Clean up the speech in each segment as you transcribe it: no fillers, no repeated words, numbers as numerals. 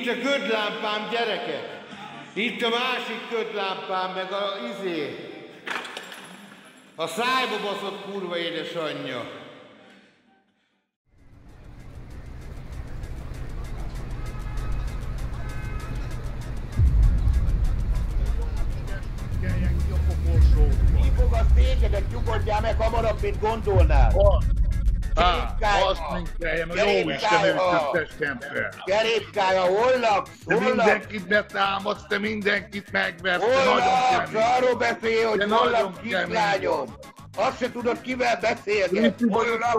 a ködlámpám, gyerekek. Itt a másik ködlámpám, meg a a szájba baszott kurva édesanyja. Mi fog a székedet, nyugodjál meg hamarabb, mint gondolnál. Azt minkeljem, a jó Isten őszöttes ember. Gerépkája, hol laksz? Te mindenkit betámadsz, te mindenkit megversz, te nagyon kemény. Arról beszél, hogy Te hol nagyon laksz, kemény. kislányom. Azt se tudod, kivel beszélgetsz. Ricci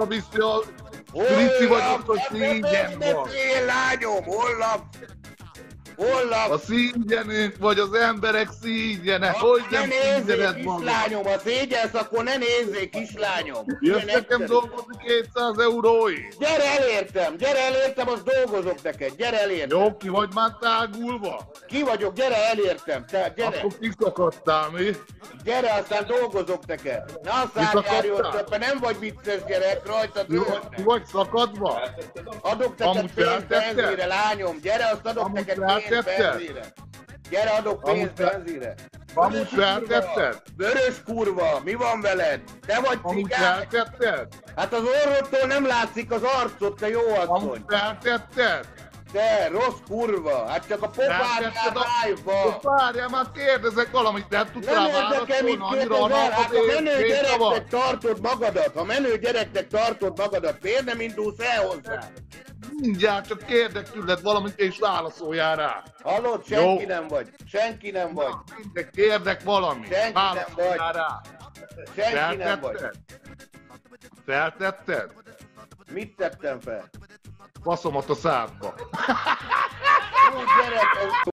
vagyok, hogy szígyen van. Beszél, lányom, hol laksz? Hol laksz? A szígyenünk vagy az emberek szígyene, hogy nem szígyened magad. Kislányom, ha szégyelsz, akkor ne nézzél, kislányom. Jössz nekem dolgozni 200 euróért? Gyere elértem, azt dolgozok neked, gyere elértem. Jó, ki vagy már tágulva? Ki vagyok, gyere elértem, te, gyere. Akkor kiszakadtál, mi? Gyere, aztán dolgozok neked. Ne a szárnyárjon többen, nem vagy vicces gyerek, rajtad Ki vagy szakadva? Adok neked Amúgy pénzt feltetted? benzínre, lányom, gyere, azt adok Amúgy neked pénzt feltetted? benzínre. Gyere, adok pénzt benzínre. Amúgy feltetted? Vörös kurva, mi van veled? Te vagy Amúgy cigán? feltetted? Hát az orrodtól nem látszik az arcod, te jó asszony. Amúgy feltetted? Te, rossz kurva, hát csak a popádnál live-ba. Várjál, már kérdezek valamit, nem tudsz rá Nem érdekel, mit válaszolni, annyira kérdezel, hát ha menő analfabét gyereknek tartod magadat, miért nem indulsz el hozzá? Mindjárt csak kérdek tőled valamit, és válaszoljál rá. Hallod, senki nem vagy. Mindegy, kérdek valamit, Senki nem válaszoljál vagy. rá. Senki nem vagy. Feltetted? Mit tettem fel? Faszomat a szádba. Úgy gyerek,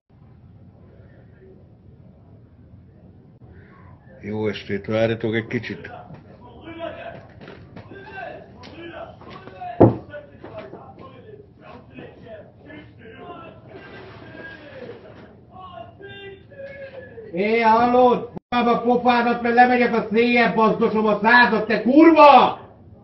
Jó estét, várjatok egy kicsit. Hallod? A pofádat, mert lemegyek a széjjel, bazdosom a szádat, te kurva!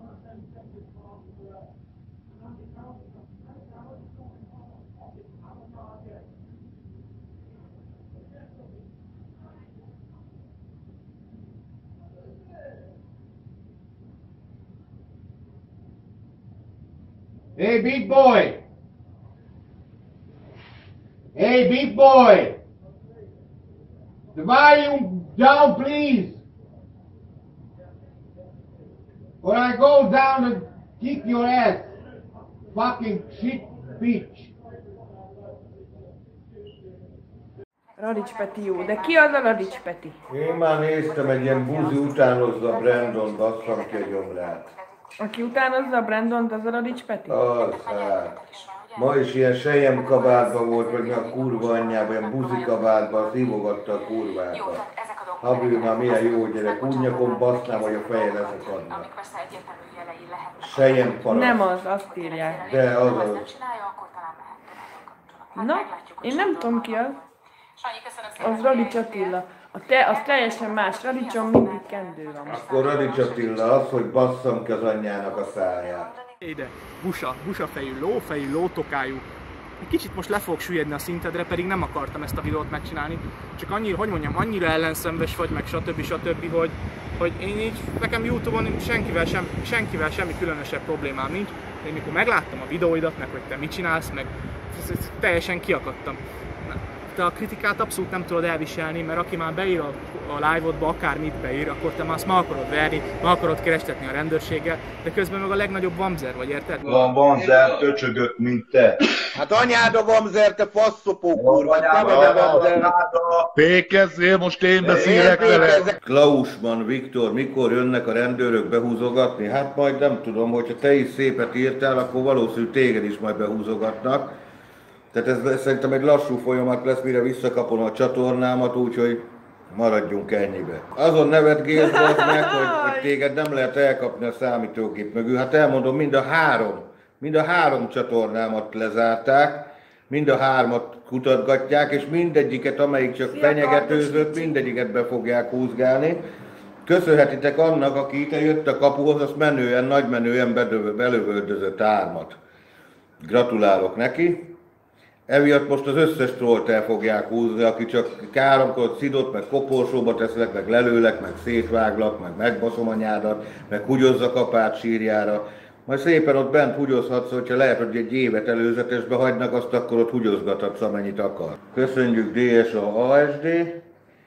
Hey, big boy! Hey, big boy! The volume down, please! Or I go down and kick your ass! Fucking shit bitch! Radics Peti jó, de ki az a Radics Peti? Én már néztem, egy ilyen buzi utánozza Brandon, basszam ki a gyomrát. Aki utánozza a Brandont, az a Radics Peti? Az, hát. Ma is ilyen sejem kabátban volt, vagy a kurva anyjában, ilyen buzi kabátban, szívogatta a kurvákat. Habil, már milyen jó gyerek, úgy nyakon basznám, hogy a feje leszakadna. Sejem palasz. Nem az, azt írják. De az. Na, én nem tudom ki az. Az Radics Attila. Az teljesen más, Radicson mindig kendő van. Akkor Radics Attila az, hogy basszam ki az anyjának a száját. Ide, busafejű, lófejű, lótokájú. Egy kicsit most le fogok süllyedni a szintedre, pedig nem akartam ezt a videót megcsinálni. Csak annyira, hogy mondjam, annyira ellenszenves vagy, meg stb. Hogy én így, nekem Youtube-on senkivel semmi különösebb problémám nincs. De mikor megláttam a videóidat, meg hogy te mit csinálsz, meg teljesen kiakadtam. Te a kritikát abszolút nem tudod elviselni, mert aki már beír a live-odba, akármit beír, akkor te már azt meg akarod verni, meg akarod kerestetni a rendőrséggel, de közben meg a legnagyobb vamzer vagy, érted? Van vamzer, töcsögök, mint te. Hát anyád a vamzer, te faszopó kurva, te vagy a vamzer. Fékezzél, most én beszélek vele. Klausman Viktor, mikor jönnek a rendőrök behúzogatni? Hát majd nem tudom, hogyha te is szépet írtál, akkor valószínű téged is majd behúzogatnak. Tehát ez szerintem egy lassú folyamat lesz, mire visszakapom a csatornámat, úgyhogy maradjunk ennyibe. Azon nevetgélsz meg, hogy téged nem lehet elkapni a számítógép mögül. Hát elmondom, mind a három csatornámat lezárták, mind a hármat kutatgatják, és mindegyiket, amelyik csak fenyegetőzött, mindegyiket be fogják húzgálni. Köszönhetitek annak, aki ide jött a kapuhoz, azt nagymenően belövöldözött ármat. Gratulálok neki. Emiatt most az összes trollt el fogják húzni, aki csak káromkodott, szidott, meg koporsóba teszlek, meg lelőlek, meg szétváglak, meg megbaszom anyádat, meg hugyozzak apád sírjára. Majd szépen ott bent húgyozhatsz, hogyha lehet, hogy egy évet előzetesbe hagynak, azt akkor ott húgyozgathatsz, amennyit akar. Köszönjük DSA ASD.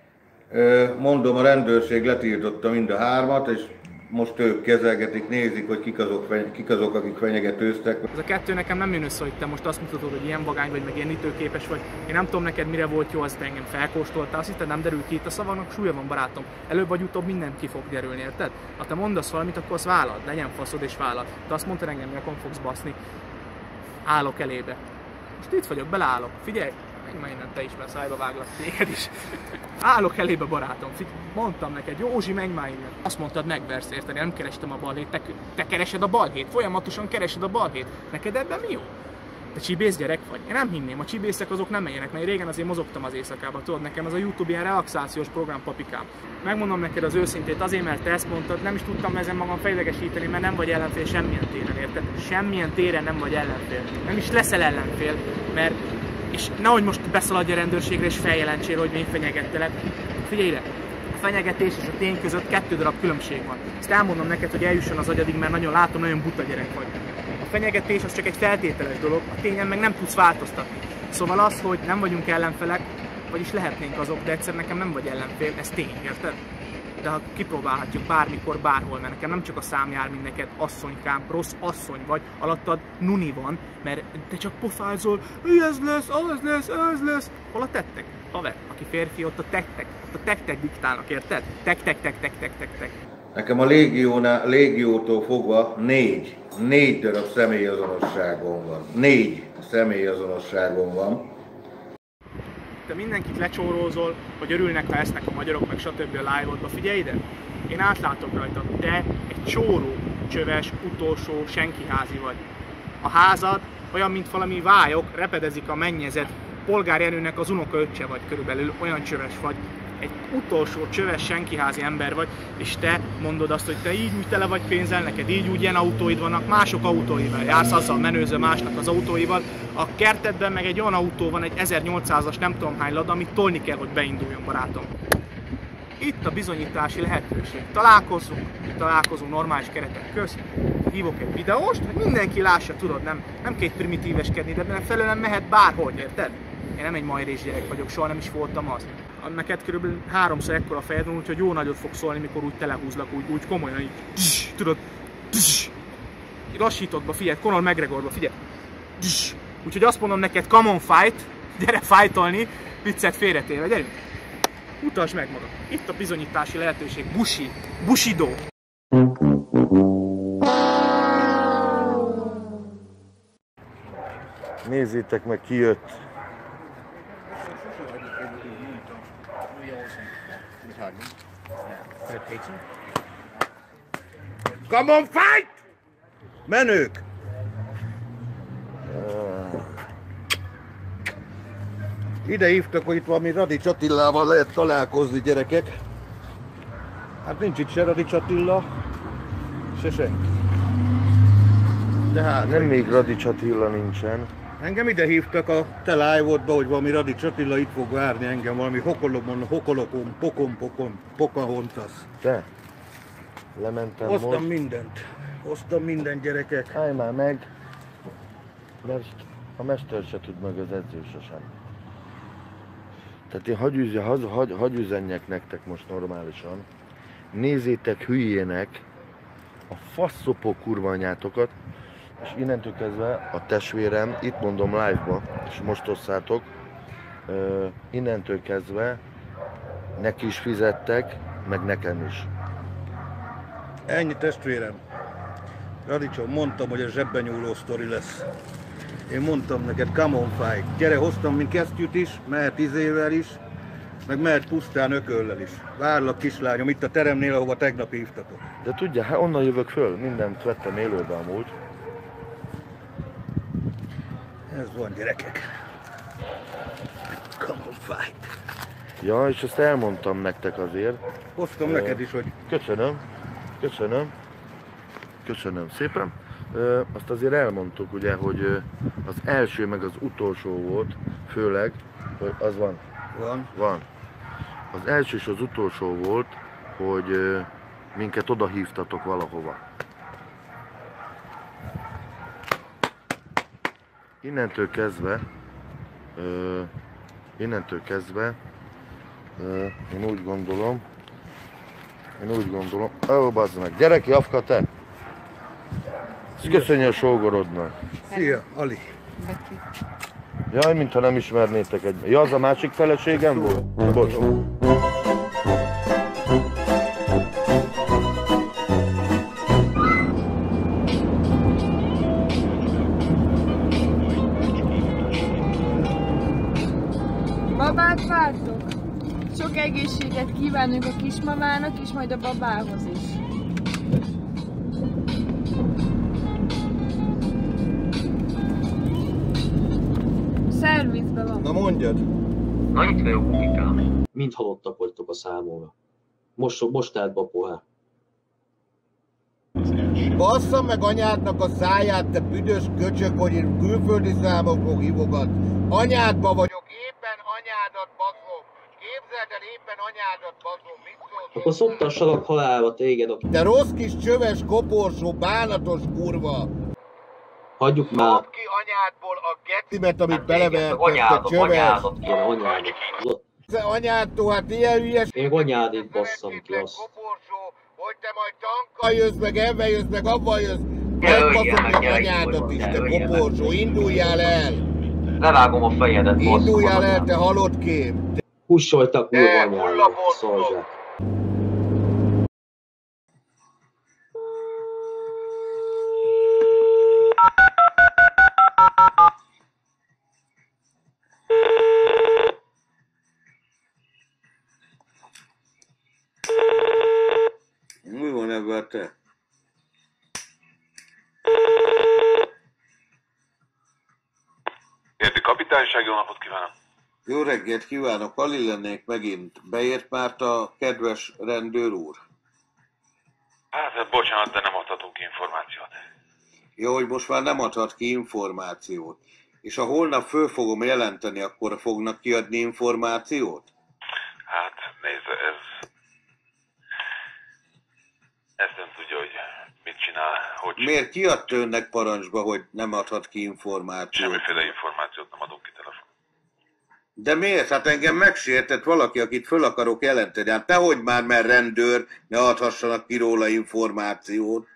Mondom, a rendőrség letiltotta mind a hármat, és most ők kezelgetik, nézik, hogy kik azok, akik fenyegetőztek. Ez a kettő nekem nem jön össze, hogy te most azt mutatod, hogy ilyen vagány vagy, meg ilyen ütőképes vagy. Én nem tudom neked mire volt jó, azt engem felkóstoltál, azt hitted nem derül ki, itt a szavaknak súlya van, barátom. Előbb vagy utóbb mindent ki fog derülni, érted? Ha te mondasz valamit, akkor azt vállad, legyen faszod és vállad. De azt mondtad engem, nyakon fogsz baszni. Állok elébe. Most itt vagyok, beleállok. Figyelj! Meg innen te is, mert szájba váglak téged is. Állok elébe, barátom. Mondtam neked, Józsi, menj már innen. Azt mondtad, megversz, érted? Nem kerestem a balhét. Te keresed a balhét. Folyamatosan keresed a balhét. Neked ebben mi jó? Te csibész gyerek vagy? Én nem hinném, a csibészek azok nem menjenek, mert régen azért mozogtam az éjszakában. Tudod, nekem ez a YouTube ilyen relaxációs program, papikám. Megmondom neked az őszintét, azért, mert te ezt mondtad, nem is tudtam ezen magam fejlegesíteni, mert nem vagy ellenfél semmilyen téren, érted? Semmilyen téren nem vagy ellenfél. Nem is leszel ellenfél, mert és nehogy most beszaladj a rendőrségre és feljelentsél, hogy én fenyegettelek. Figyelj ide! A fenyegetés és a tény között 2 darab különbség van. Ezt elmondom neked, hogy eljusson az agyadig, mert nagyon látom, nagyon buta gyerek vagy. A fenyegetés az csak egy feltételes dolog, a tényen meg nem tudsz változtatni. Szóval az, hogy nem vagyunk ellenfelek, vagyis lehetnénk azok, de egyszer nekem nem vagy ellenfél, ez tény, érted? De ha kipróbálhatjuk bármikor, bárhol, mert nekem nem csak a szám jár, mint neked, asszonykám, rossz asszony vagy, alattad nuni van, mert te csak pofázol, ez lesz, az lesz, ez lesz. Hol a tettek? Haver, aki férfi, ott a tektek diktálnak, érted? Tek. Nekem a légiótól fogva 4 darab személyazonosságom van. 4 személyazonosságom van. Te mindenkit lecsórózol, hogy örülnek, ha esznek a magyarok, meg stb. A live-odba. Figyelj ide! Én átlátok rajta, te egy csóró, csöves, utolsó, senkiházi vagy. A házad olyan, mint valami vályok, repedezik a mennyezet, polgárjelőnek az unokaöccse vagy körülbelül, olyan csöves vagy. Egy utolsó, csöves, senkiházi ember vagy, és te mondod azt, hogy te így úgy tele vagy pénzzel, neked így úgy ilyen autóid vannak, mások autóival jársz, azzal menőzöl másnak az autóival. A kertedben meg egy olyan autó van, egy 1800-as nem tudom hány lada, amit tolni kell, hogy beinduljon, barátom. Itt a bizonyítási lehetőség. Találkozunk normális keretek közt, hívok egy videóst, hogy mindenki lássa, tudod, nem kell primitíveskedni, de felőlem mehet bárhogy, érted? Én nem egy majrés gyerek vagyok, soha nem is voltam az. Neked körülbelül 3-szor ekkora fejed van, úgyhogy jó nagyot fog szólni, mikor úgy telehúzlak, úgy komolyan, így, tudod, lassítottba, figyelj, Conor McGregorba, figyelj. Úgyhogy azt mondom neked, come on fight, gyere fightolni, viccet félretéve, gyerünk. Utasd meg magad. Itt a bizonyítási lehetőség, Bushido. Nézzétek meg, ki jött. Come on, fight! Menők! Ide hívtak, hogy itt valami Radics Attilával lehet találkozni, gyerekek. Hát nincs itt se Radics Attila, se senki. De hát... Nem még Radics Attila nincsen. Engem ide hívtak a te live-odba, hogy valami Radics Attila itt fog várni engem, valami hokolokon, Pocahontas. Te? Lementem Hoztam most. mindent. Hoztam mindent, gyerekek. Állj már meg. Mert a mester se tud meg, az edző sem. Tehát én hagy üzenjek nektek most normálisan. Nézzétek hülyének a faszopó kurva anyátokat, és innentől kezdve a testvérem, itt mondom live-ba, és most osszátok, innentől kezdve neki is fizettek, meg nekem is. Ennyi, testvérem. Radicsom, mondtam, hogy a zsebben nyúló sztori lesz. Én mondtam neked, come on fight. Gyere, hoztam mint kesztyűt is, mehet izével is, meg mehet pusztán ököllel is. Várlak, kislányom, itt a teremnél, ahova tegnap hívtatok. De tudja, hát onnan jövök föl, mindent vettem élőbe amúgy. Ez van, gyerekek. Come on fight. Ja, és ezt elmondtam nektek azért. Hoztam neked is, hogy... Köszönöm szépen. Azt azért elmondtuk ugye, hogy az első meg az utolsó volt, főleg, hogy az van. Van. Az első és az utolsó volt, hogy minket oda hívtatok valahova. Innentől kezdve, én úgy gondolom, ó, bazd meg, gyere ki, Afka, te! Ezt köszönjön a sógorodnak. Szia, Ali. Jaj, mintha nem ismernétek egymást. Ja, az a másik feleségem volt? Bocs. Babát vártok? Sok egészséget kívánunk a kismamának és majd a babához is. Szervizbe van. Na mondjad. Mind halottak vagytok a számomra. Most állt be a pohár. Bassza meg anyádnak a száját, te büdös köcsök, hogy én külföldi számokról hívogat. Anyádba vagyok, éppen anyádat baszom. Képzeld el, éppen anyádat baszom. Mit szólsz? Akkor szoptassalak halálba téged a... Te rossz kis csöves koporsó, bánatos kurva. Hagyjuk már. Kap ki anyádból a gecimet, amit belevertek, te csöves. Anyádat kéne, anyádat. Te anyádtól, hát ilyen hülyes... Még anyádét basszam ki azt. Koporsó, hogy te majd tankkal jössz, meg ebben jössz, meg abban jössz. Megbaszom meg anyádat is, te koporsó, induljál el! Levágom a fejedet, basszom. Induljál el, te halott kém! Hussoltak kurva anyádat, szolzsák. Mi van ebben te? Érti kapitányság, jó napot kívánok! Jó reggelt kívánok, Ali lennék megint. Beért már a kedves rendőr úr? Hát, bocsánat, de nem adhatunk információt. Jó, hogy most már nem adhat ki információt. És ha holnap föl fogom jelenteni, akkor fognak kiadni információt? Hát, nézd, ezt nem tudja, hogy mit csinál, hogy... Miért kiadta önnek parancsba, hogy nem adhat ki információt? Semmiféle információt nem adunk ki telefon. De miért? Hát engem megsértett valaki, akit föl akarok jelenteni. Hát nehogy már, mert rendőr, ne adhassanak ki róla információt.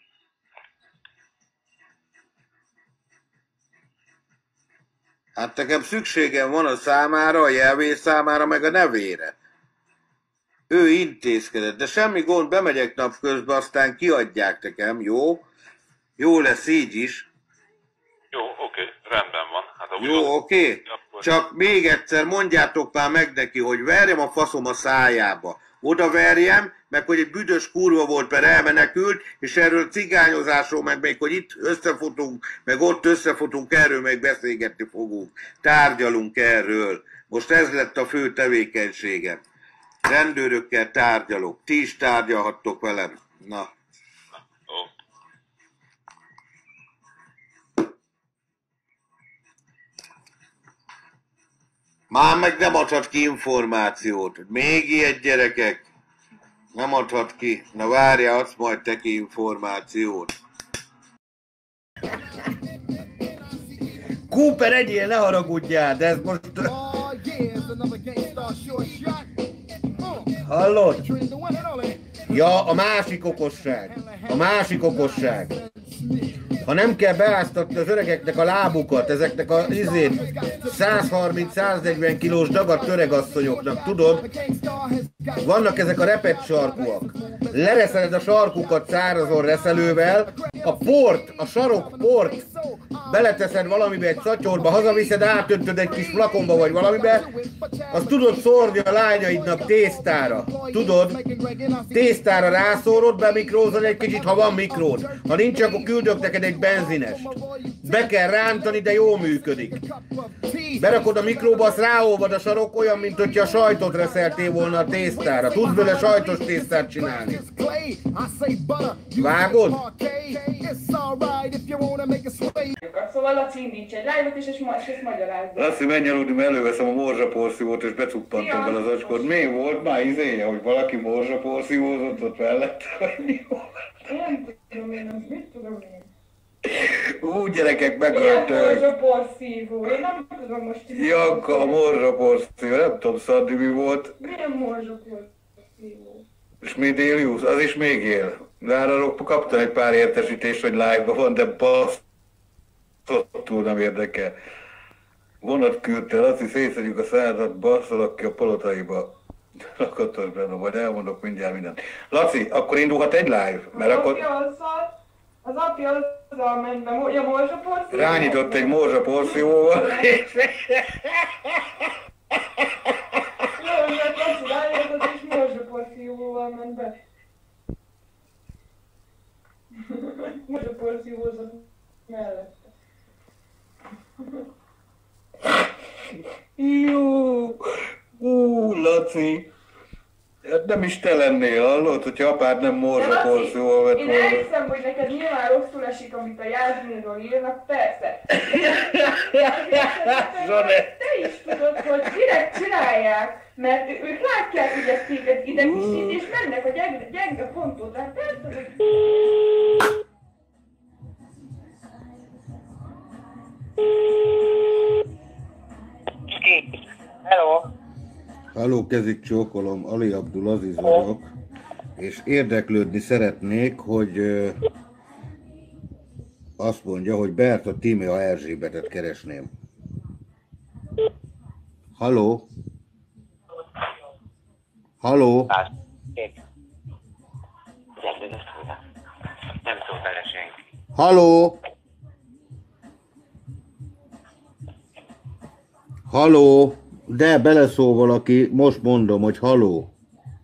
Hát nekem szükségem van a számára, a jelvész számára, meg a nevére. Ő intézkedett, de semmi gond, bemegyek napközben, aztán kiadják nekem, jó? Jó lesz így is. Jó, oké, rendben van. Hát, jó, oké. Akkor... Csak még egyszer mondjátok már meg neki, hogy verjem a faszom a szájába. Oda verjem, meg hogy egy büdös kurva volt, mert elmenekült, és erről cigányozásról, meg még hogy itt összefutunk, meg ott összefutunk, erről meg beszélgetni fogunk. Tárgyalunk erről. Most ez lett a fő tevékenységem. Rendőrökkel tárgyalok. Ti is tárgyalhattok velem. Na. Már meg nem adhat ki információt. Még ilyet, gyerekek. Nem adhat ki. Na várja, adsz majd te ki információt. Cooper, egyél, ne haragudjál, de ez most... Hallod? Ja, a másik okosság. A másik okosság. Ha nem kell beáztatni az öregeknek a lábukat, ezeknek a 130-140 kilós dagadt öregasszonyoknak, tudod? Vannak ezek a repett sarkúak. Lereszeled a sarkukat szárazon reszelővel, a port, a sarokport beleteszed valamibe egy szatyorba, hazaviszed, átöntöd egy kis flakonba vagy valamibe, azt tudod szórni a lányaidnak tésztára. Tudod? Tésztára rászórod, bemikrózod egy kicsit, ha van mikród. Ha nincs, akkor küldök neked egy benzinest. Be kell rántani, de jól működik. Berakod a mikróba, azt ráolvad a sarok, olyan, mint hogyha sajtot reszeltél volna a tésztára. Tudsz vele sajtos tésztát csinálni. Vágod? Szóval Laci indíts egy live-ot és ezt magyarázd. Laci, menj aludni, mert előveszem a morzsaporszívót és becuppantom bele az acskod. Mi volt már izéje, hogy valaki morzsaporszívózott ott mellett, vagy mi volt? Nem tudom én, mit tudom én. Gyerekek, megöltök. Milyen morzsaporszívó? Én nem tudom most... Janka, a morzsaporszívó, nem tudom szadni mi volt. Milyen morzsaporszívó? Smidélius, az is még él. De arra kaptam egy pár értesítést, hogy live-ban van, de basszottul nem érdekel. Vonat küldte, Laci, szétszedjük a szádat, basszolok ki a palotaiba. Lakatos benne, majd elmondok mindjárt mindent. Laci, akkor indulhat egy live? Mert akkor... Az apja azzal ment be, a morzsaporszívó? Rányitott egy morzsaporszívóval. Jó, mert Laci rányitott és morzsaporszívóval ment be. Morzsaporszívózott mellette. Jó! Laci! Hát nem is te lennél, hallod, hogyha apád nem morzsaporszívóval vett volna. Én elhiszem, hogy neked nyilván rosszul esik, amit a Jászminról írnak, persze. Te is tudod, hogy direkt csinálják, mert ők látják, hogy ezt téged ide visít, és mennek a gyenge pontot. Tehát persze, hogy... Hello! Halló, kezik csókolom, Ali Abdul Aziz vagyok, és érdeklődni szeretnék, hogy azt mondja, hogy Berta Tímea Erzsébetet keresném. Halló? Halló? Nem szól bele senki. Halló? Halló? De beleszól valaki, most mondom, hogy halló.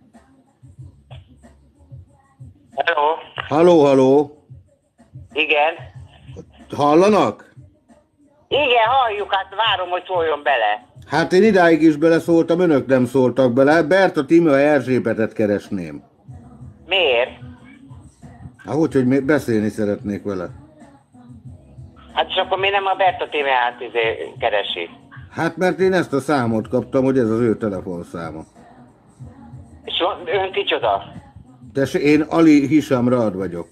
Hello? Halló, halló? Igen? Hallanak? Igen, halljuk, hát várom, hogy szóljon bele. Hát én idáig is beleszóltam, önök nem szóltak bele. Berta Tímea Erzsébetet keresném. Miért? Hát hogy beszélni szeretnék vele. Hát és akkor mi nem a Berta Tímeát keresi? Hát mert én ezt a számot kaptam, hogy ez az ő telefonszáma. És ön kicsoda? Én Ali Hisham Raad vagyok.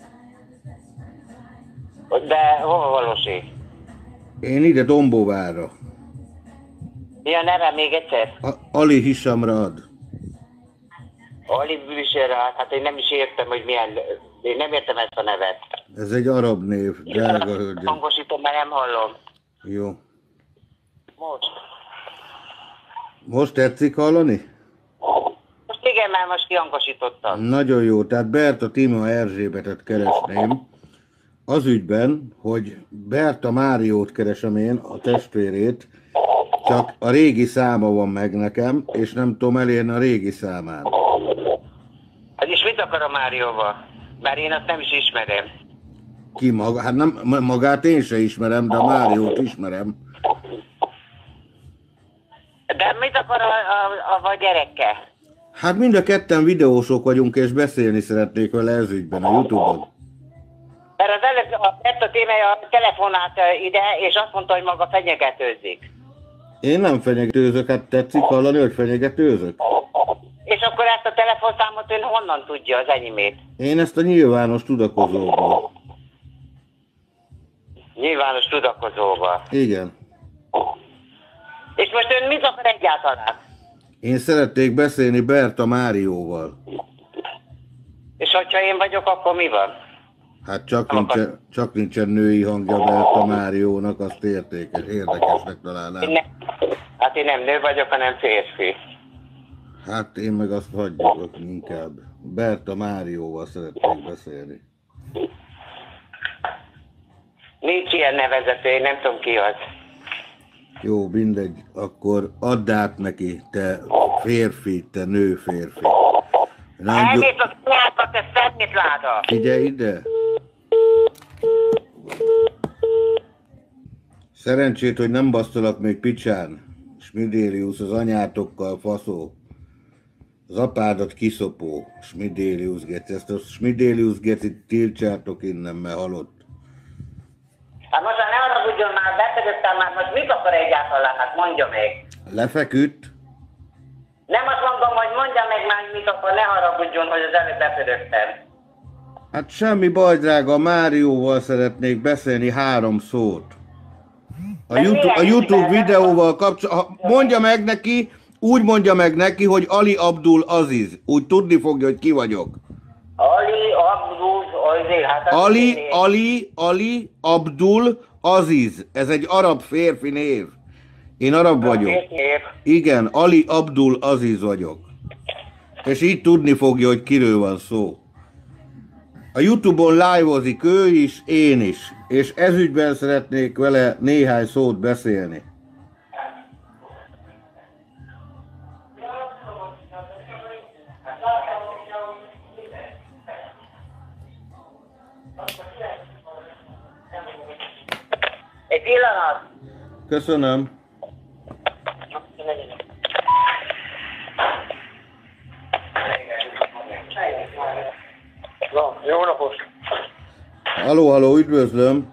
De hova valósi? Én ide Dombóvárra. Mi a neve még egyszer? Ali Hisham Raad. Ali Hisham, hát én nem is értem, hogy milyen... Én nem értem ezt a nevet. Ez egy arab név, drága hölgyem. Hangosítom, mert nem hallom. Jó. Most. Most tetszik hallani? Most igen, már most kihangosítottam. Nagyon jó, tehát Berta Tímea Erzsébetet keresném. Az ügyben, hogy Berta Máriót keresem én, a testvérét, csak a régi száma van meg nekem, és nem tudom elérni a régi számán. Hát és mit akar a Márióval? Mert én azt nem is ismerem. Ki maga? Hát nem, magát én se ismerem, de a Máriót ismerem. De mit akar a gyerekkel? Hát mind a ketten videósok vagyunk, és beszélni szeretnék vele ez ügyben a Youtube-on. Mert az előbb a Berta Tímea telefonált ide, és azt mondta, hogy maga fenyegetőzik. Én nem fenyegetőzök, hát tetszik hallani, hogy fenyegetőzök? És akkor ezt a telefonszámot ön honnan tudja, az enyémét? Én ezt a nyilvános tudakozóból. Nyilvános tudakozóba. Igen. És most ön mit akar egyáltalán? Én szeretnék beszélni Berta Márióval. És hogyha én vagyok, akkor mi van? Hát csak nincsen női hangja Berta Máriónak, azt érdekesnek találnám. Hát én nem nő vagyok, hanem férfi. Hát én meg azt hagyjuk inkább. Berta Márióval szeretnék beszélni. Nincs ilyen nevezető, én nem tudom ki az. Jó, mindegy. Akkor add át neki, te férfi, te nő férfi. Elmész az anyákat, te szednit láda! Figyelj ide! Szerencsét, hogy nem basztalak még picsán. Smidélius az anyátokkal faszó. Az apádat kiszopó. Smidélius geci. Ezt a Smidélius gecit tiltsátok innen, mert halott. Hát most ne haragudjon már, befedeztem már, most mit akar egyáltalán, hát mondja meg. Lefeküdt? Nem azt mondom, hogy mondja meg már, mit akar, ne haragudjon, hogy az előbb befedeztem. Hát semmi baj, drága, Márióval szeretnék beszélni 3 szót. A YouTube videóval kapcsolatban, mondja meg neki, úgy mondja meg neki, hogy Ali Abdul Aziz. Úgy tudni fogja, hogy ki vagyok. Ali Abdul Aziz, hát Ali Abdul Aziz. Ez egy arab férfi név. Én arab vagyok. Igen, Ali Abdul Aziz vagyok. És így tudni fogja, hogy kiről van szó. A YouTube-on live-ozik ő is, én is. És ezügyben szeretnék vele néhány szót beszélni. Egy pillanat. Köszönöm. Jó napot! Halló, üdvözlöm.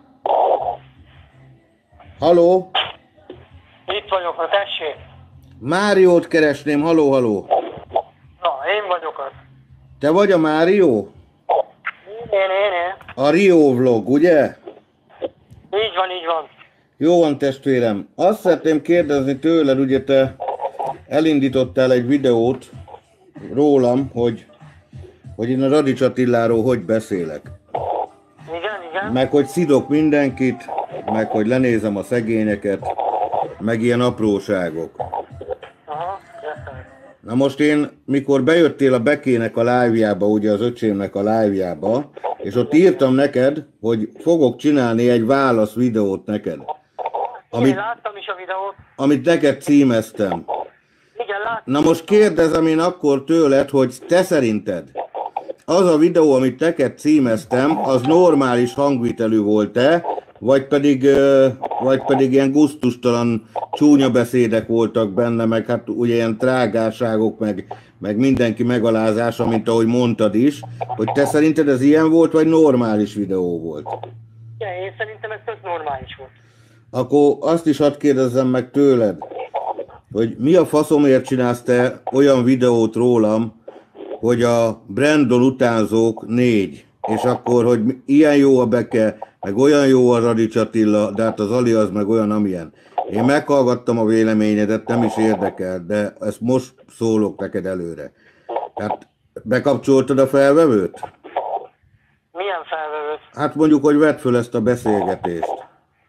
Halló? Itt vagyok, na tessék. Máriót keresném, halló. Na, én vagyok az. Te vagy a Márió? Én. A Rio vlog, ugye? Így van. Jó van, testvérem. Azt szeretném kérdezni tőled, ugye te elindítottál egy videót rólam, hogy én a Radics Attiláról hogy beszélek. Igen. Meg hogy szidok mindenkit, meg hogy lenézem a szegényeket, meg ilyen apróságok. Aha, Na most én, mikor bejöttél a Bekének a live-jába, ugye az öcsémnek a live-jába, és ott írtam neked, hogy fogok csinálni egy válasz videót neked. Én láttam is a videót. Amit neked címeztem. Igen, láttam. Na most kérdezem én akkor tőled, hogy te szerinted az a videó, amit neked címeztem, az normális hangvitelű volt-e, vagy pedig ilyen gusztustalan csúnya beszédek voltak benne, meg hát ugye ilyen trágárságok, meg mindenki megalázása, mint ahogy mondtad is, hogy te szerinted ez ilyen volt, vagy normális videó volt? Ja, én szerintem ez tök normális volt. Akkor azt is hadd kérdezzem meg tőled, hogy mi a faszomért csinálsz te olyan videót rólam, hogy a Brandon utánzók 4, és akkor, hogy ilyen jó a Beke, meg olyan jó a Radics Attila, de hát az Ali az meg olyan, amilyen. Én meghallgattam a véleményedet, nem is érdekel, de ezt most szólok neked előre. Tehát bekapcsoltad a felvevőt? Milyen felvevőt? Hát mondjuk, hogy vedd föl ezt a beszélgetést.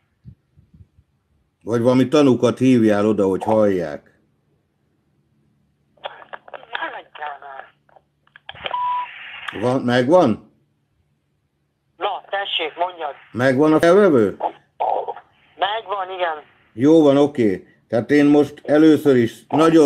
Vagy valami tanúkat hívjál oda, hogy hallják. Megvan? Na, tessék, mondjad. Megvan a felvevő? Megvan, igen. Jó van, oké. Tehát én most először is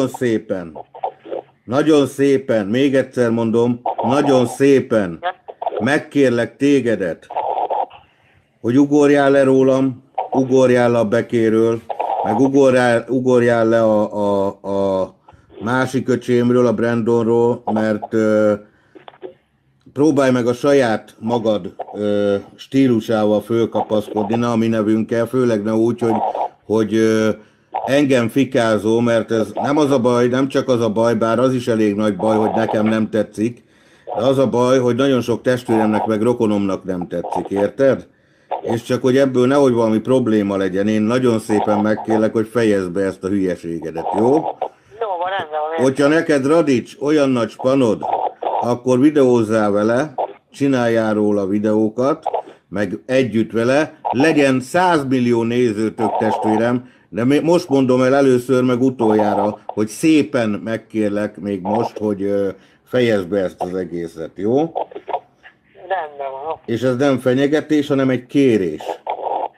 nagyon szépen, még egyszer mondom, nagyon szépen megkérlek tégedet, hogy ugorjál le rólam, ugorjál le a Bekéről, meg ugorjál le a másik öcsémről, a Brandonról, mert próbálj meg a saját magad stílusával fölkapaszkodni, ne a mi nevünkkel, főleg ne úgy, hogy engem fikázó, mert ez nem az a baj, nem csak az a baj, bár az is elég nagy baj, hogy nekem nem tetszik, de az a baj, hogy nagyon sok testvéremnek meg rokonomnak nem tetszik, érted? És csak, hogy ebből nehogy valami probléma legyen, én nagyon szépen megkérlek, hogy fejezd be ezt a hülyeségedet, jó? Jó, van, rendben van. Hogyha neked Radics olyan nagy spanod, akkor videózzál vele, csináljál róla videókat, meg együtt vele, legyen 100 millió nézőtök, testvérem, de most mondom el először, meg utoljára, hogy szépen megkérlek még most, hogy fejezd be ezt az egészet, jó? Rendben van. És ez nem fenyegetés, hanem egy kérés.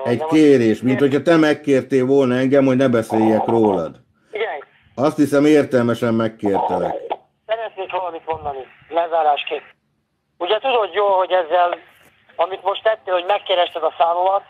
egy kérés, mint hogyha te megkértél volna engem, hogy ne beszéljek rólad. Igen. Azt hiszem értelmesen megkértelek. Szeretnék valamit mondani, lezárásképp. Ugye tudod jól, hogy ezzel, amit most tettél, hogy megkerested a számomat,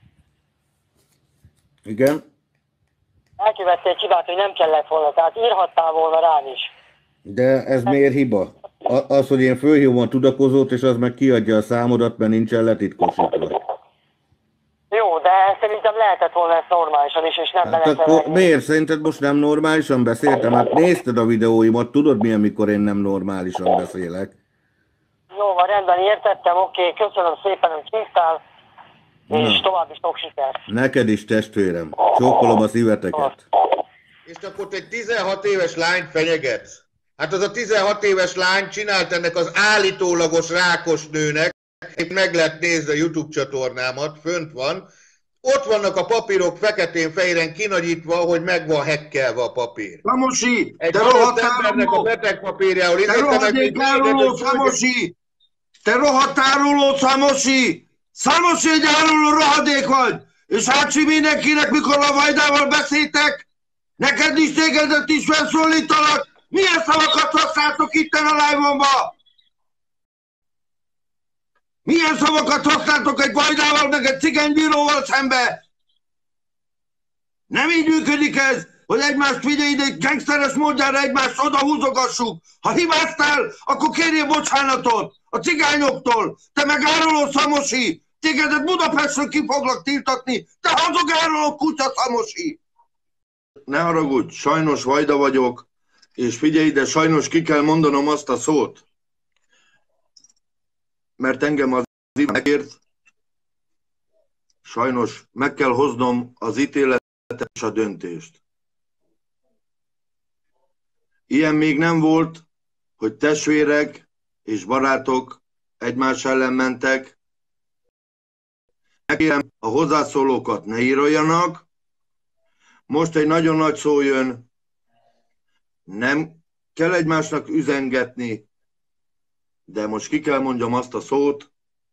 igen? elkövettél egy hibát, hogy nem kellett volna, tehát írhattál volna rám is. De ez miért hiba? Az, hogy én fölhívom a tudakozót, és az meg kiadja a számodat, mert nincsen letitkosítva. Jó, de szerintem lehetett volna ezt normálisan is, és nem Hát akkor miért? Szerinted most nem normálisan beszéltem? Hát nézted a videóimat, tudod mi, amikor én nem normálisan beszélek? Jó, van, rendben, értettem, oké, köszönöm szépen, hogy hívtál, és további sok sikert. Neked is, testvérem. Csókolom a szíveteket. És akkor te egy 16 éves lányt fenyegetsz. Hát az a 16 éves lány csinált ennek az állítólagos rákos nőnek, meg lehet nézni a YouTube csatornámat, fönt van. Ott vannak a papírok feketén-fehéren kinagyítva, hogy meg van hekkelve a papír. Samosi, egy rohadt embernek a beteg papírjául. Te rohadék áruló, Samosi! Te rohadt áruló, Samosi! Samosi, egy áruló rohadék vagy! És hátsó mindenkinek, mikor a Vajdával beszéltek, neked is, tégedet is felszólítalak, milyen szavakat használtok itten a live-omba? Milyen szavakat használtok egy Vajdával, meg egy cigánybíróval szembe? Nem így működik ez, hogy egymást figyelj ide, egy gangsteres módjára egymást odahúzogassuk. Ha hibáztál, akkor kérjél bocsánatot a cigányoktól. Te meg áruló, Samosi! Tégedet Budapestről ki foglak tiltatni, te hazugáruló kutya, Samosi! Ne haragudj, sajnos Vajda vagyok, és figyelj ide, sajnos ki kell mondanom azt a szót, mert engem az Iván megért, sajnos meg kell hoznom az ítéletet és a döntést. Ilyen még nem volt, hogy testvérek és barátok egymás ellen mentek. Megkérem, a hozzászólókat ne íroljanak. Most egy nagyon nagy szó jön. Nem kell egymásnak üzengetni, de most ki kell mondjam azt a szót,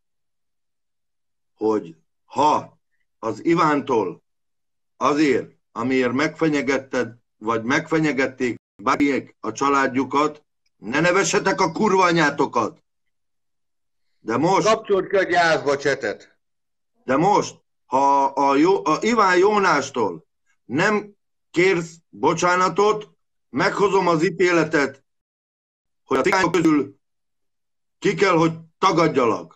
hogy ha az Ivántól azért, amiért megfenyegetted, vagy megfenyegették bármilyek a családjukat, ne nevessetek a kurva anyátokat. De most... Kapcsolt ki a gyászba csetet. De most, ha a Iván Jónástól nem kérsz bocsánatot, meghozom az ítéletet, hogy a cigányok közül ki kell, hogy tagadjalak.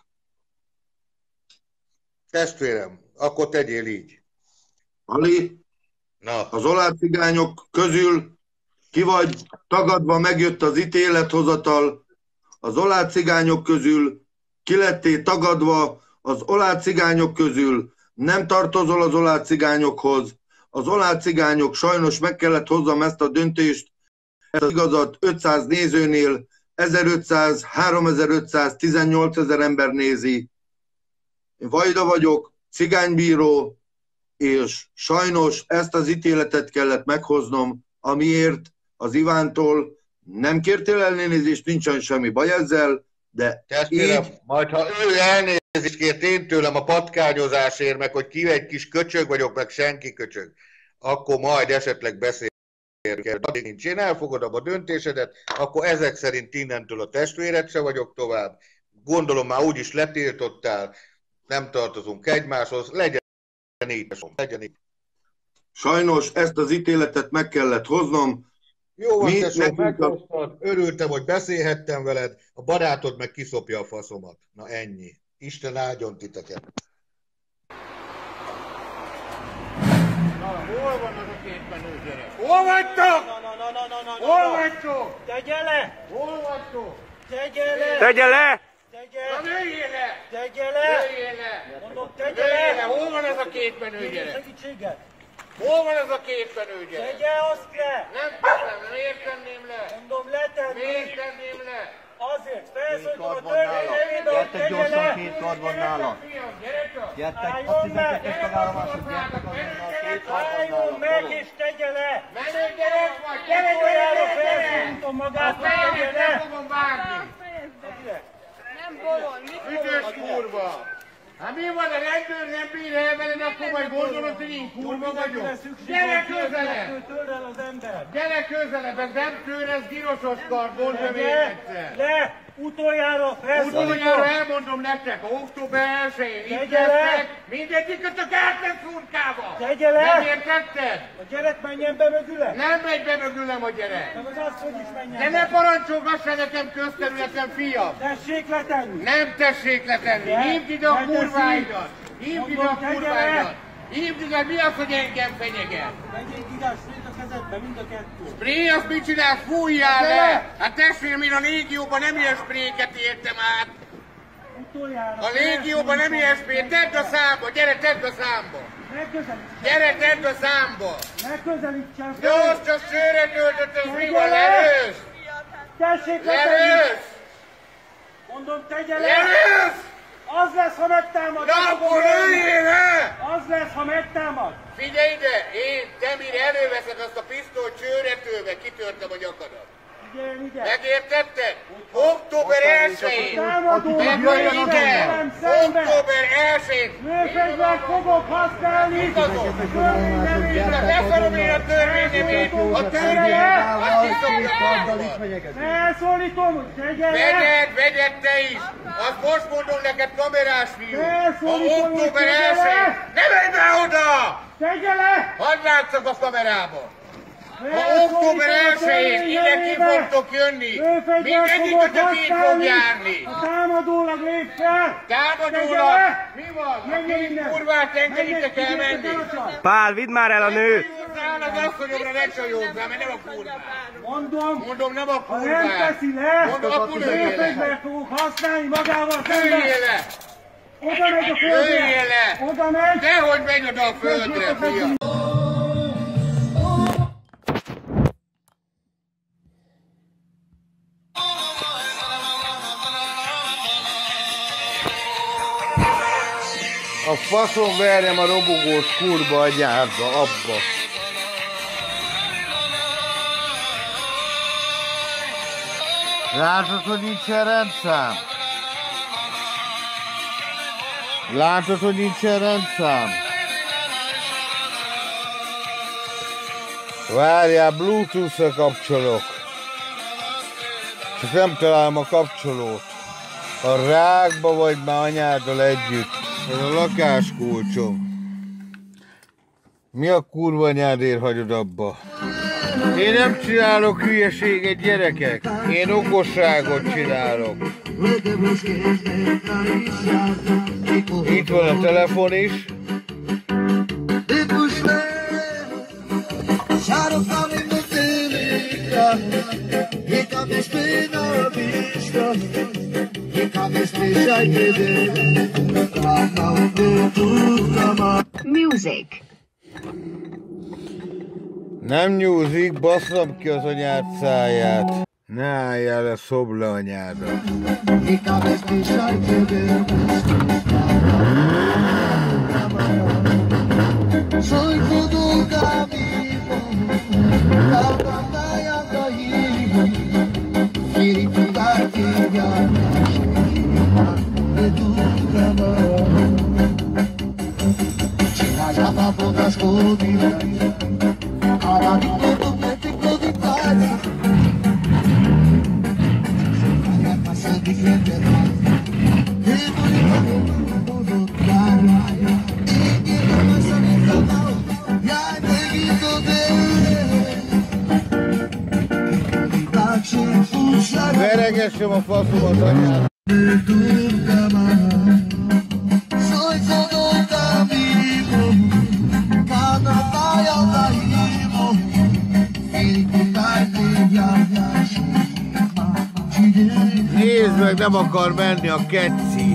Testvérem, akkor tegyél így. Ali, az olád cigányok közül ki vagy tagadva, megjött az ítélethozatal, az olád cigányok közül ki lettél tagadva, az olád cigányok közül nem tartozol az olád cigányokhoz, az olád cigányok sajnos meg kellett hozzam ezt a döntést, ezt az igazat 500 nézőnél 1500, 3500, 18 000 ember nézi. Én Vajda vagyok, cigánybíró, és sajnos ezt az ítéletet kellett meghoznom, amiért az Ivántól nem kértél elnézést, nincsen semmi baj ezzel, de testvérem, majd ha ő elnézést kért én tőlem a patkányozásért, meg hogy ki egy kis köcsög vagyok, meg senki köcsög, akkor majd esetleg beszélünk. Addig nincs, én elfogadom a döntésedet, akkor ezek szerint innentől a testvéred se vagyok tovább. Gondolom már úgyis letiltottál, nem tartozunk egymáshoz, legyen így. Sajnos ezt az ítéletet meg kellett hoznom. Jó van, tessék, meghoztad, örültem, hogy beszélhettem veled, a barátod meg kiszopja a faszomat. Na ennyi. Isten áldjon titeket. Hol van az a két menő gyerek? Hol vagytok? Hol vagytok? Tegye le! Hol vagytok? Tegye le! Tegye le! Na nőjél le! Tegye le! Nőjél le! Mondom, tegye le! Hol van ez a két menő gyerek? Segítséget! Hol van ez a két menő gyerek? Tegye azt le! Nem teszem, miért tenném le? Mondom, letenni! Miért tenném le? Azért, felszólítom a törvényeidet, hogy tegye le! Két kard van nála. Gyertek, a 12-es tagállomások, gyertek azonnal, két kard van nála. Álljon meg és tegye le! Menő gyerek vagy, gyerek, gyerek, felszólítom magát, hogy tegye le! Nem fogom vágni. Nem bolond, mit Üdös kurva! Hát mi van, a rendőr nem bír el veled, akkor majd gondolod, hogy én kurva vagyok. Gyere közelebb! Gyere közelebb, ez nem tőr, ez gyilkosos kard, mondd be még egyszer. Le! Utoljára felszólítom! Utoljára elmondom nektek, október 1-én itt lesznek, mindegyikőtök át lesz urkába! Tegye le! Nem értetted? A gyerek menjen be mögüle! Nem megy be mögülem a gyerek! Nem az asszony is menjen de be! ne parancsolgass le nekem közterületen, fiam! Tessék letenni! Nem tessék letenni! Hívd ide a kurváidat! Hívd ide a kurváidat! Hívd ide, mi az, hogy engem fenyeget? Vegyék ide a sprét a kezedbe, mind a kettő! Spré, azt mit csinálsz? Fújjál le! Hát testvérem, én a légióban nem ilyen spréket értem át! A légióban nem ilyen sprét, tedd a számba, gyere, tedd a számba! Gyere, tedd a számba! Ne közelítsen fel! Gyors, csak sőre töltött, ez mi van, lerősz! Tessék letenni! Lerősz! Mondom, tegye le! Lerősz! Az lesz, ha megtámad! Na akkor öljél le! Az lesz, ha megtámad! Figyelj ide! Én, te mire előveszed azt a pisztolyt csőretőbe, kitörtem a nyakadat. Figyelj ide! Megértetted? Október 1-én! Megjöjjön ide! Október 1-én! Lőfegyvert fogok használni! Leszarom én a törvényemét! A törvényem! Azt hiszem, ne elszólítom, hogy tegye le! Vegyed te is! Azt most mondom neked, kamerás fiú! Ha október 1-én! Ne menj be oda! Tegye le! Hadd látszak a kamerába! Ha október 1-én ide ki fogtok jönni, mindegyikőtök így fog járni! Támadólag lép fel! Támadólag? Mi van? A kurvát engedjétek elmenni! Pál, vidd már el a nőt! Száll az asszonyomra, ne csajozzál, mert nem a kurvát! Mondom, nem a kurvát! Ha nem teszi le, mondom, akkor lőfegyvert fogok használni magával szemben! Lőjél le! Oda megy a földre! Lőjél le! Oda megy! Dehogy megy oda a földre, fiam! A faszom verjem a robogós kurva anyádba, abba. Látod, hogy nincsen rendszám? Látod, hogy nincsen rendszám? Várjál, Bluetooth-ra kapcsolok. Csak nem találom a kapcsolót. A rákba vagy már anyáddal együtt. Ez a lakáskulcsom. Mi a kurva anyádért hagyod abba? Én nem csinálok hülyeséget, gyerekek. Én okosságot csinálok. Itt van a telefon is. Music. Nem nyúzik, basszam ki az anyád száját. Ne álljál le, szobd le anyádat. Veregessem a faszomat anyád. Nézd meg, nem akar menni a kecci.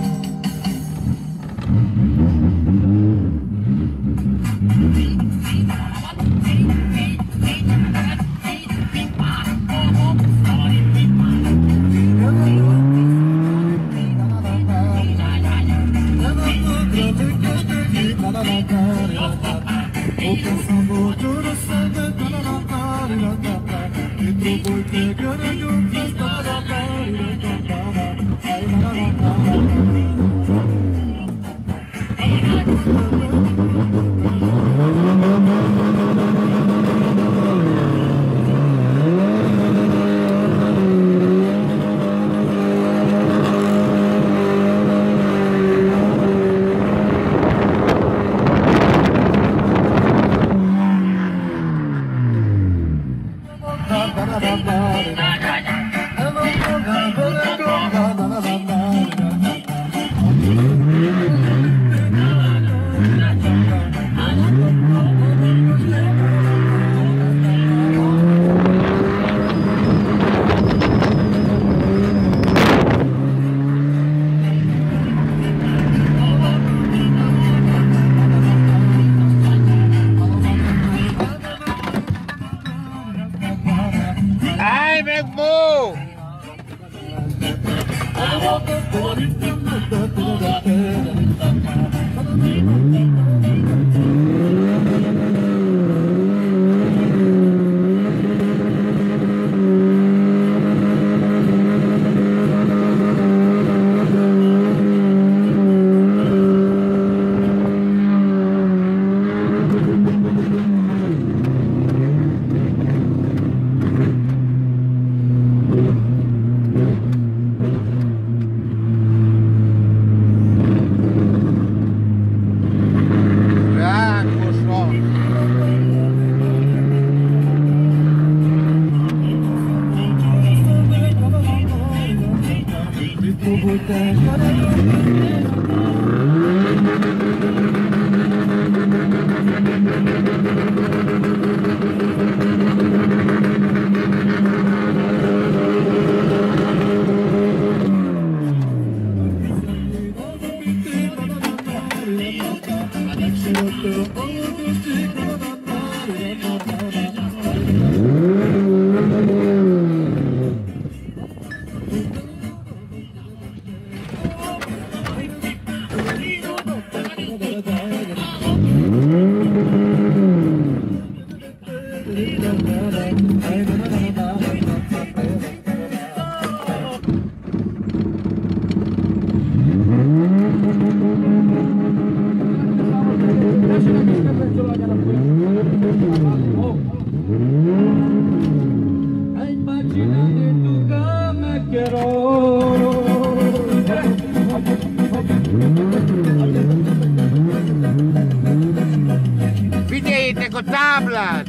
Figyeljétek a táblát!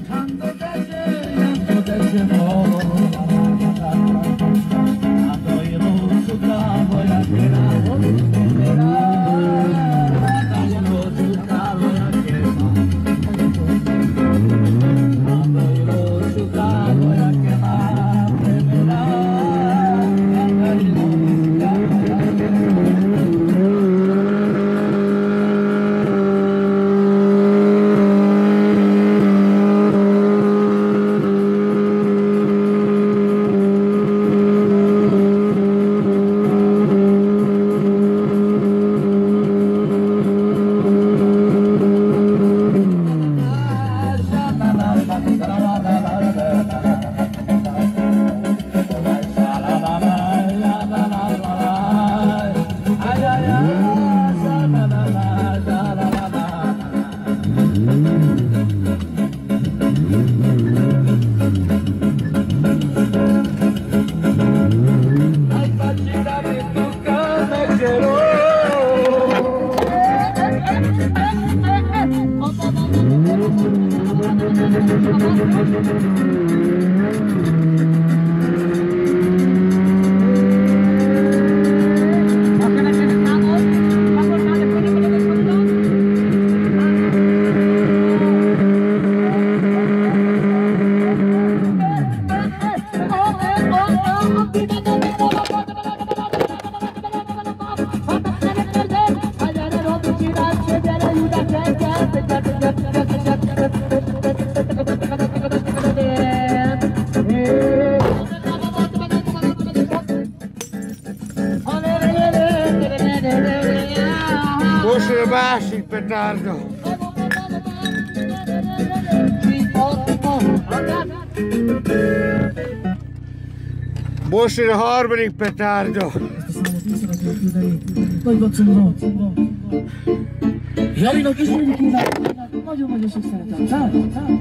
Most jön a másik petárda. Most jön a harmadik petárda. Nagy vacsoron. Zsarinak is mindig kívánok. Nagyon-nagyon sok szeretem. Ciao.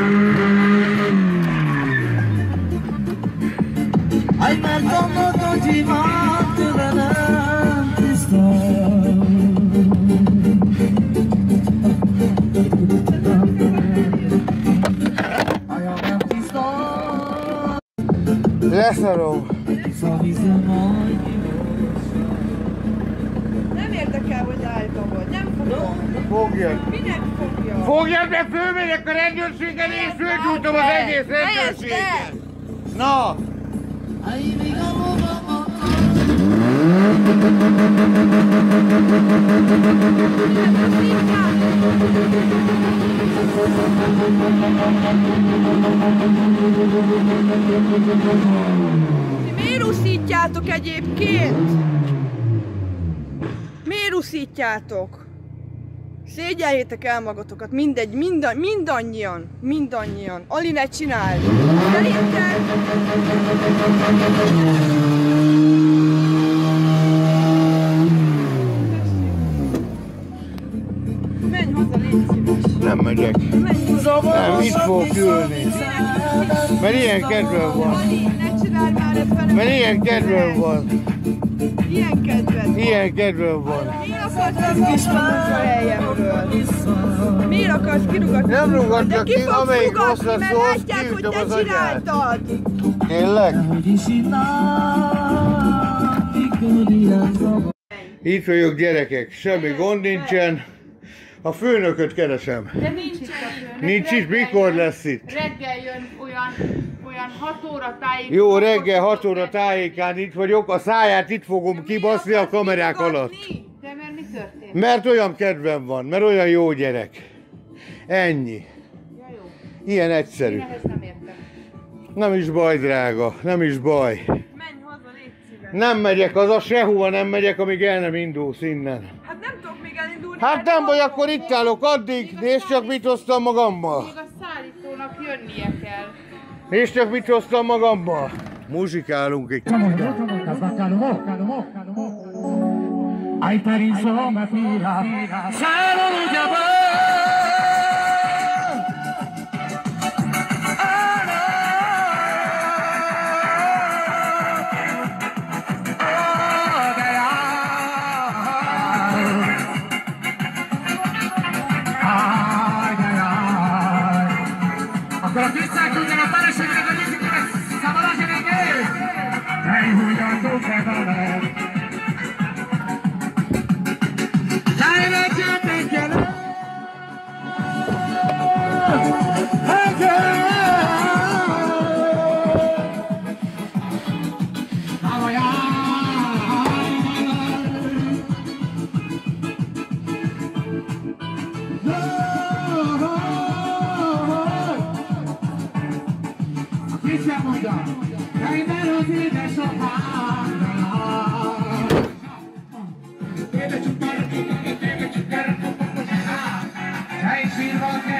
Ai perdono ti mi van tőlem tiszta. Hajam nem tiszta. Leszarom. Nem érdekel, hogy állva vagy. Nem fogom. Fogjad. Minek fogja? Fogjad, mert fölmegyek a rendőrségen és fölgyújtom az egész rendőrséget. Na! Miért uszítjátok egyébként? Miért uszítjátok? Szégyeljétek el magatokat, mindegy, mindannyian. Ali, ne csináld! Szerintem... Menj haza, légy szíves! Nem megyek. Nem, itt fogok ülni. Mert ilyen kedvem van. Ne csináld már ezt velem! Mert ilyen kedvem van. Ilyen kedved van. Ilyen kedvem van. Miért akarsz kirúgatni a helyemről? Miért akarsz kirúgatni? Nem rúgatja ki, amelyik rosszra mert szólsz, látják, hogy kiütöm az te agyát. csináltad. Tényleg? Itt vagyok, gyerekek, semmi gond nincsen. A főnököt keresem. De nincs itt a főnök. Nincs itt, mikor lesz itt? Reggel jön olyan 6 óra tájékán. Jó, reggel 6 óra tájékán itt vagyok, a száját itt fogom kibaszni a kamerák alatt. De mert mi történt? Mert olyan kedvem van, mert olyan jó gyerek. Ennyi. Ja, jó. Ilyen egyszerű. Én ehhez nem értem. Nem is baj, drága, nem is baj. Menj haza, légy szíves. Nem megyek, haza sehova nem megyek, amíg el nem indulsz innen. Hát nem tudok még elindulni. Hát nem baj, akkor itt állok addig, nézd csak mit hoztam magammal. Még a szállítónak jönnie kell. Nézd csak mit hoztam magammal. Muzsikálunk egy kicsit. Ai per insomma fila, sarò già Ancora pizza che una fare scendere da lì siamo là c'è che dai huyando che vale dai la gente che siamo già, dai veloci del sofà. Deve giocare con poco di là, dai silvo che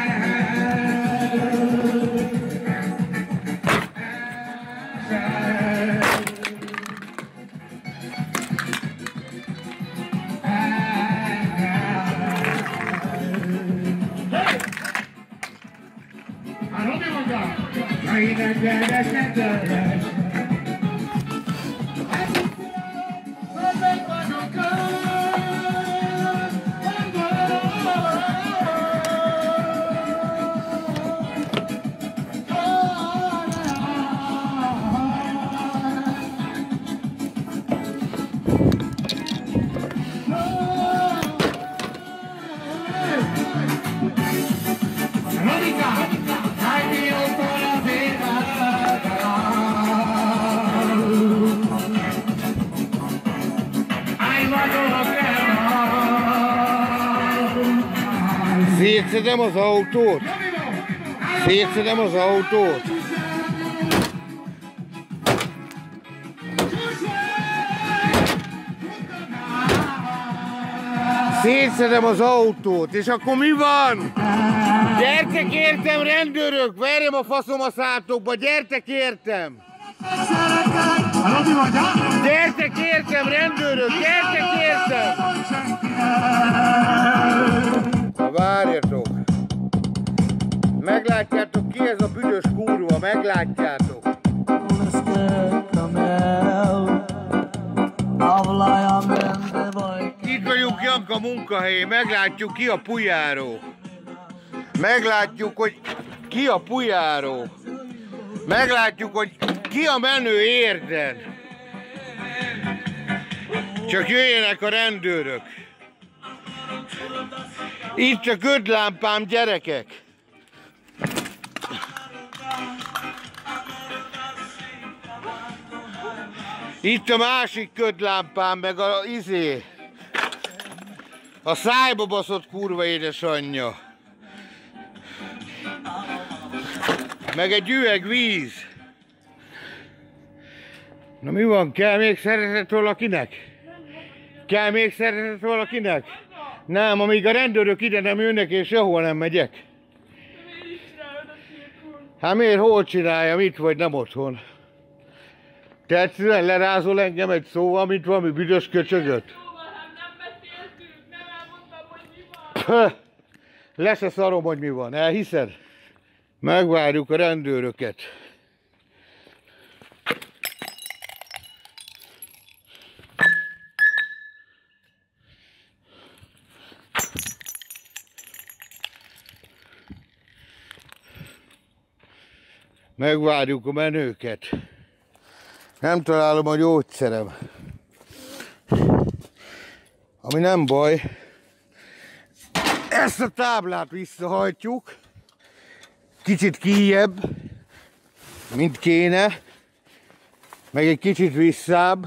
Szétszedem az autót. Szétszedem az autót. Szétszedem az autót, és akkor mi van? Gyertek értem, rendőrök, verjem a faszom a szátokba, gyertek értem! Gyertek értem, rendőrök, gyertek értem! Na várjatok! Meglátjátok, ki ez a büdös kurva, meglátjátok! a munkahelyén, meglátjuk ki a pujjáró. Meglátjuk, hogy ki a pujjáró. Meglátjuk, hogy ki a menő érden. Csak jöjjenek a rendőrök. Itt a ködlámpám, gyerekek. Itt a másik ködlámpám, meg a a szájba baszott kurva édesanyja. Meg egy üveg víz. Na mi van, kell még szeretet valakinek? Kell még szeretet valakinek? Nem, amíg a rendőrök ide nem jönnek, és sehol nem megyek. Hát miért, hol csináljam, itt vagy nem otthon? Te egyszerűen lerázol engem egy szóval, mint valami büdös köcsögöt? Le se szarom, hogy mi van, elhiszed? Megvárjuk a rendőröket. Megvárjuk a menőket. Nem találom a gyógyszerem. Ami nem baj, ezt a táblát visszahajtjuk. Kicsit kijjebb, mint kéne. Meg egy kicsit visszább.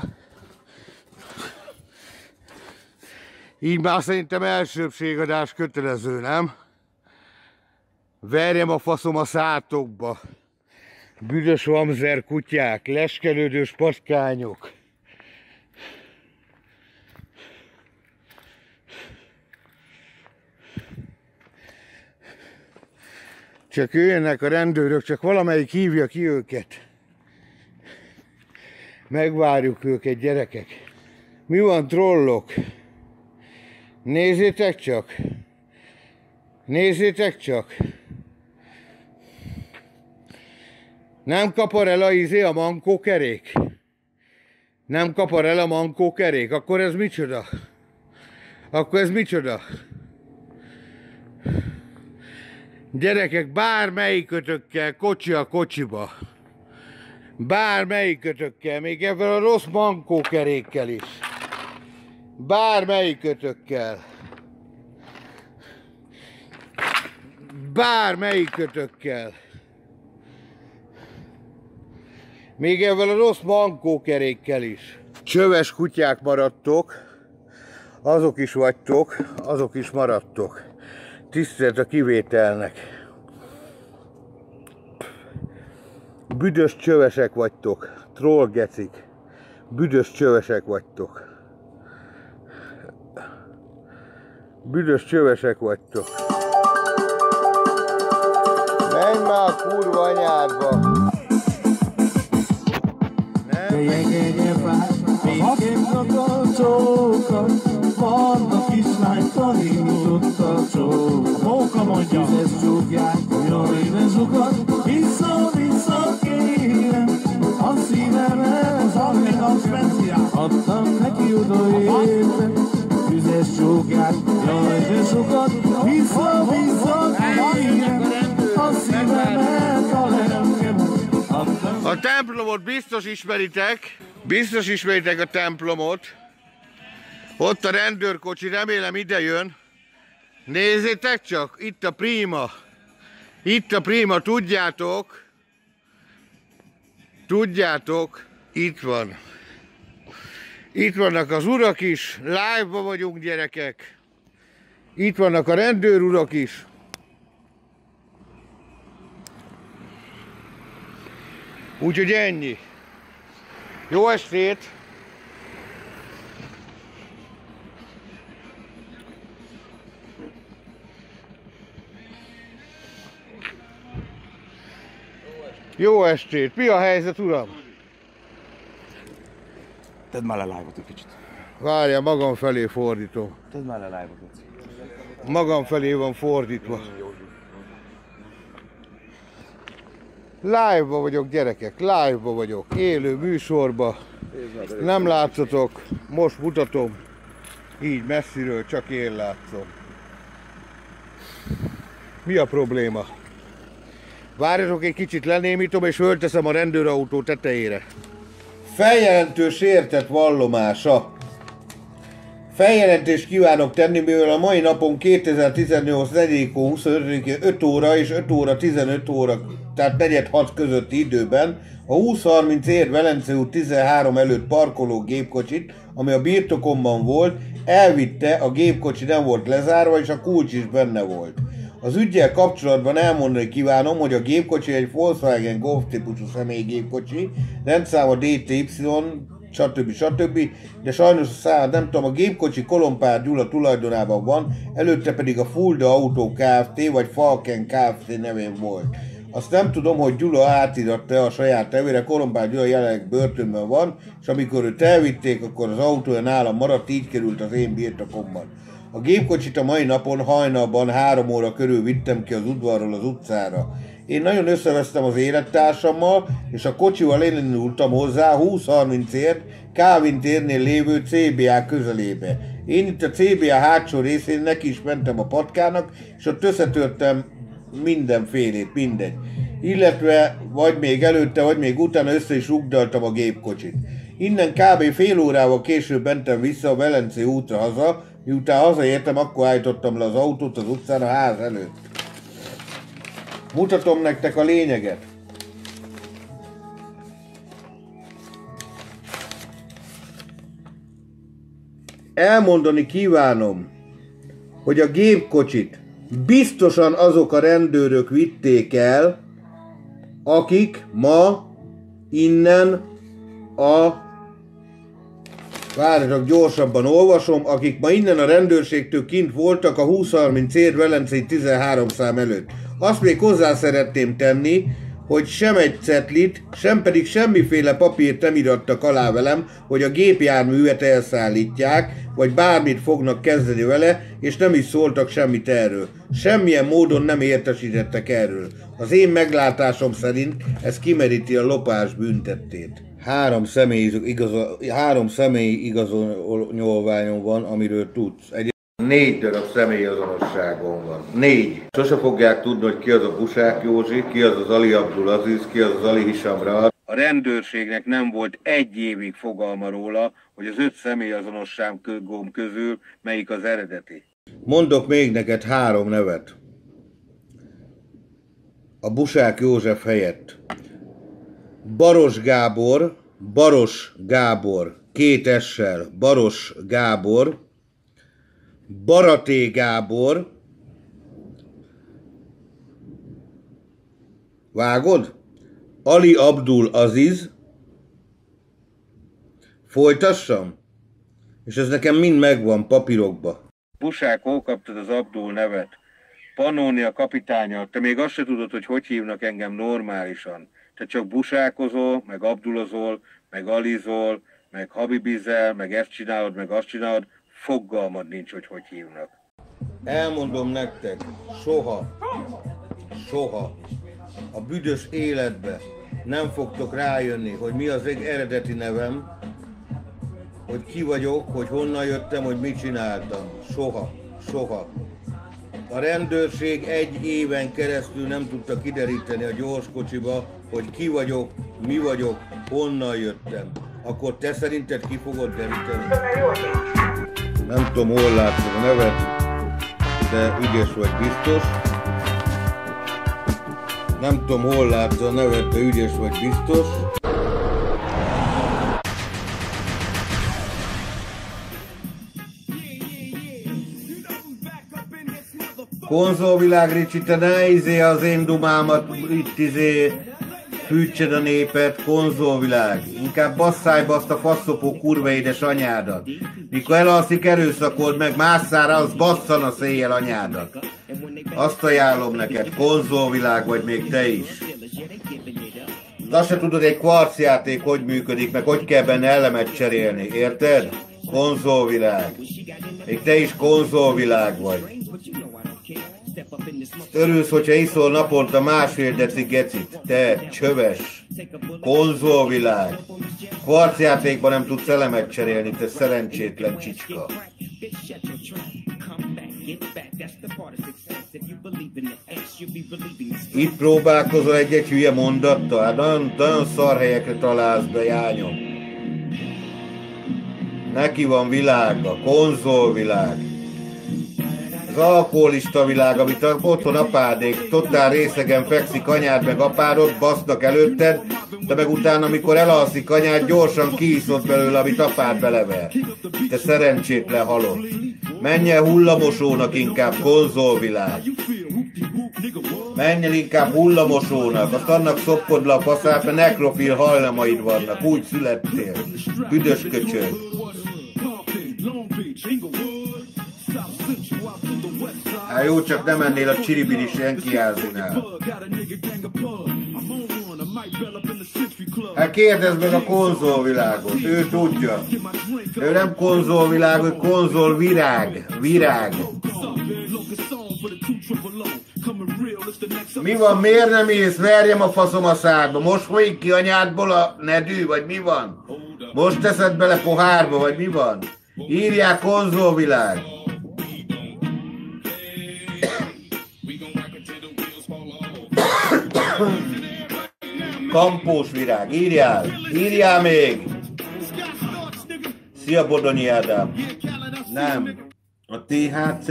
Így már szerintem elsőbségadás kötelező, nem? Verjem a faszom a szátokba. Büdös vamzer kutyák, leskelődős patkányok. Csak jöjjenek a rendőrök, csak valamelyik hívja ki őket. Megvárjuk őket, gyerekek. Mi van, trollok? Nézzétek csak! Nézzétek csak! Nem kapar el a mankókerék? Nem kapar el a mankókerék? Akkor ez micsoda? Akkor ez micsoda? Gyerekek, bármelyikötökkel kocsi a kocsiba. Bármelyikötökkel, még ebben a rossz mankókerékkel is. Bármelyikötökkel. Bármelyikötökkel. Még ebben a rossz mankókerékkel is. Csöves kutyák maradtok. Azok is vagytok, azok is maradtok. Tisztelt a kivételnek. Büdös csövesek vagytok. Trollgecik. Büdös csövesek vagytok. Büdös csövesek vagytok. Menj már a kurva anyádba! Vannak kislány tanított a csók. A móka mondja, tüzes csókját, jaj, ne zsugat, vissza-vissza kérem, a szívemet, amíg a speciát, adtam neki odaérte, tüzes csókját, jaj, ne zsugat, vissza-vissza kérem, a szívemet, a lelkemet, adtam. A templomot biztos ismeritek a templomot. Ott a rendőrkocsi, remélem ide jön. Nézzétek csak, itt a Prima. Itt a Prima, tudjátok. Tudjátok, itt van. Itt vannak az urak is, live-ba vagyunk, gyerekek. Itt vannak a rendőrurak is. Úgyhogy ennyi. Jó estét! Jó estét! Mi a helyzet, uram? Tedd már le live-ot egy kicsit. Várjál, magam felé fordítom. Tedd már le live-ot. Magam felé van fordítva. Live-ba vagyok, gyerekek, live-ba vagyok. Élő műsorba. Nem látszatok, most mutatom. Így messziről csak én látszom. Mi a probléma? Várjatok egy kicsit, lenémítom és fölteszem a rendőrautó tetejére. Feljelentő sértett vallomása. Feljelentést kívánok tenni, mivel a mai napon 2018. 4. 5 óra és 5 óra 15 óra, tehát 4-6 közötti időben a 20-30 ér Velence út 13 előtt parkoló gépkocsit, ami a birtokomban volt, elvitte, a gépkocsi nem volt lezárva és a kulcs is benne volt. Az üggyel kapcsolatban elmondani kívánom, hogy a gépkocsi egy Volkswagen Golf típusú személygépkocsi, rendszáma DTY, stb. De sajnos a számát nem tudom, a gépkocsi Kolompár Gyula tulajdonában van, előtte pedig a Fulda Autó Kft. Vagy Falken Kft. Nevén volt. Azt nem tudom, hogy Gyula átiratta a saját nevére, Kolompár Gyula jelenleg börtönben van, és amikor őt elvitték, akkor az autója nálam maradt, így került az én birtokomban. A gépkocsit a mai napon hajnalban 3 óra körül vittem ki az udvarról az utcára. Én nagyon összevesztem az élettársammal, és a kocsival elindultam hozzá 20-30 ért Kálvin térnél lévő CBA közelébe. Én itt a CBA hátsó részén neki is mentem a patkának, és ott összetörtem mindenfélét, mindegy. Illetve vagy még előtte, vagy még utána össze is rugdaltam a gépkocsit. Innen kb. Fél órával később mentem vissza a Velencei útra haza, miután hazaértem, akkor állítottam le az autót az utcán a ház előtt. Mutatom nektek a lényeget. Elmondani kívánom, hogy a gépkocsit biztosan azok a rendőrök vitték el, akik ma innen várjatok, gyorsabban olvasom, akik ma innen a rendőrségtől kint voltak a 20-30 ér Velencei 13 szám előtt. Azt még hozzá szeretném tenni, hogy sem egy cetlit, sem pedig semmiféle papírt nem irattak alá velem, hogy a gépjárművet elszállítják, vagy bármit fognak kezdeni vele, és nem is szóltak semmit erről. Semmilyen módon nem értesítettek erről. Az én meglátásom szerint ez kimeríti a lopás büntettét. 3 személyi igazolványom van, amiről tudsz. 4 darab személyazonosságom van. 4. Sose fogják tudni, hogy ki az a Busák Józsi, ki az az Ali Abdul Aziz, ki az az Ali Hisham Raad. A rendőrségnek nem volt 1 évig fogalma róla, hogy az 5 személyazonosságom közül melyik az eredeti. Mondok még neked 3 nevet. A Busák József helyett. Baros Gábor, 2 S-sel, Baros Gábor, Baraté Gábor, vágod? Ali Abdul Aziz, folytassam? És ez nekem mind megvan papírokba. Busák, hol kaptad az Abdul nevet? Pannónia kapitányal, te még azt se tudod, hogy hívnak engem normálisan. Te csak busákozol, meg abdulozol, meg alizol, meg habibizel, meg ezt csinálod, meg azt csinálod, fogalmad nincs, hogy hívnak. Elmondom nektek, soha a büdös életbe nem fogtok rájönni, hogy mi az eredeti nevem, hogy ki vagyok, hogy honnan jöttem, hogy mit csináltam. Soha. A rendőrség 1 éven keresztül nem tudta kideríteni a gyorskocsiba, hogy ki vagyok, mi vagyok, honnan jöttem. Akkor te szerinted ki fogod deríteni? Nem tudom, hol látod a nevet, de ügyes vagy biztos. Nem tudom, hol látod a nevet, de ügyes vagy biztos. Konzolvilág, Ricsi, te ne az én dumámat itt fűtsed a népet, konzolvilág. Inkább basszájba azt a faszopó kurva édes anyádat. Mikor elalszik, erőszakold meg, másszára, az basszan a széjjel anyádat. Azt ajánlom neked, konzolvilág vagy még te is. Azt se tudod, egy kvarcjáték hogy működik, meg hogy kell benne elemet cserélni, érted? Konzolvilág. Még te is konzolvilág vagy. Örülsz, hogyha iszol naponta 1,5 deci gecit. Te, csöves. Konzolvilág. Kvarcjátékban nem tudsz elemet cserélni, te szerencsétlen csicska. Itt próbálkozol egy hülye mondattal, hát nagyon szar helyekre találsz be, jányom. Neki van világa, konzolvilág. Az alkoholista világ, amit otthon apádék, totál részegen fekszik anyád meg apádod, basznak előtted, de meg utána, amikor elalszik anyád, gyorsan kiiszod belőle, amit apád belever. Te szerencsétlen halott. Menj el hullamosónak inkább, konzolvilág. Menj el inkább hullamosónak, azt annak szopkod le a faszát, mert nekrofil hajlamaid vannak, úgy születtél. Büdös köcsög. Hát jó, csak nem mennél a Csiribiri senki házinál. Hát kérdezd meg a konzolvilágot, ő tudja. Ő nem konzolvilág, ő konzolvirág. Virág. Mi van, miért nem ész? Verjem a faszom a szádba. Most folyik ki anyádból a nedű, vagy mi van? Most teszed bele pohárba, vagy mi van? Írják konzolvilág. Kampós virág, írjál még! Szia Bodonyi Ádám! Nem, a THC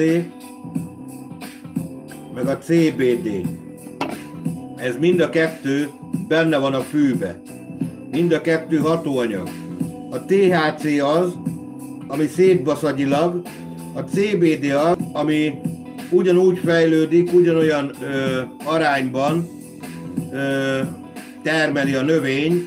meg a CBD, ez mind a kettő benne van a fűbe. Mind a kettő hatóanyag. A THC az, ami szétbasz agyilag, a CBD az, ami ugyanúgy fejlődik, ugyanolyan arányban termeli a növény,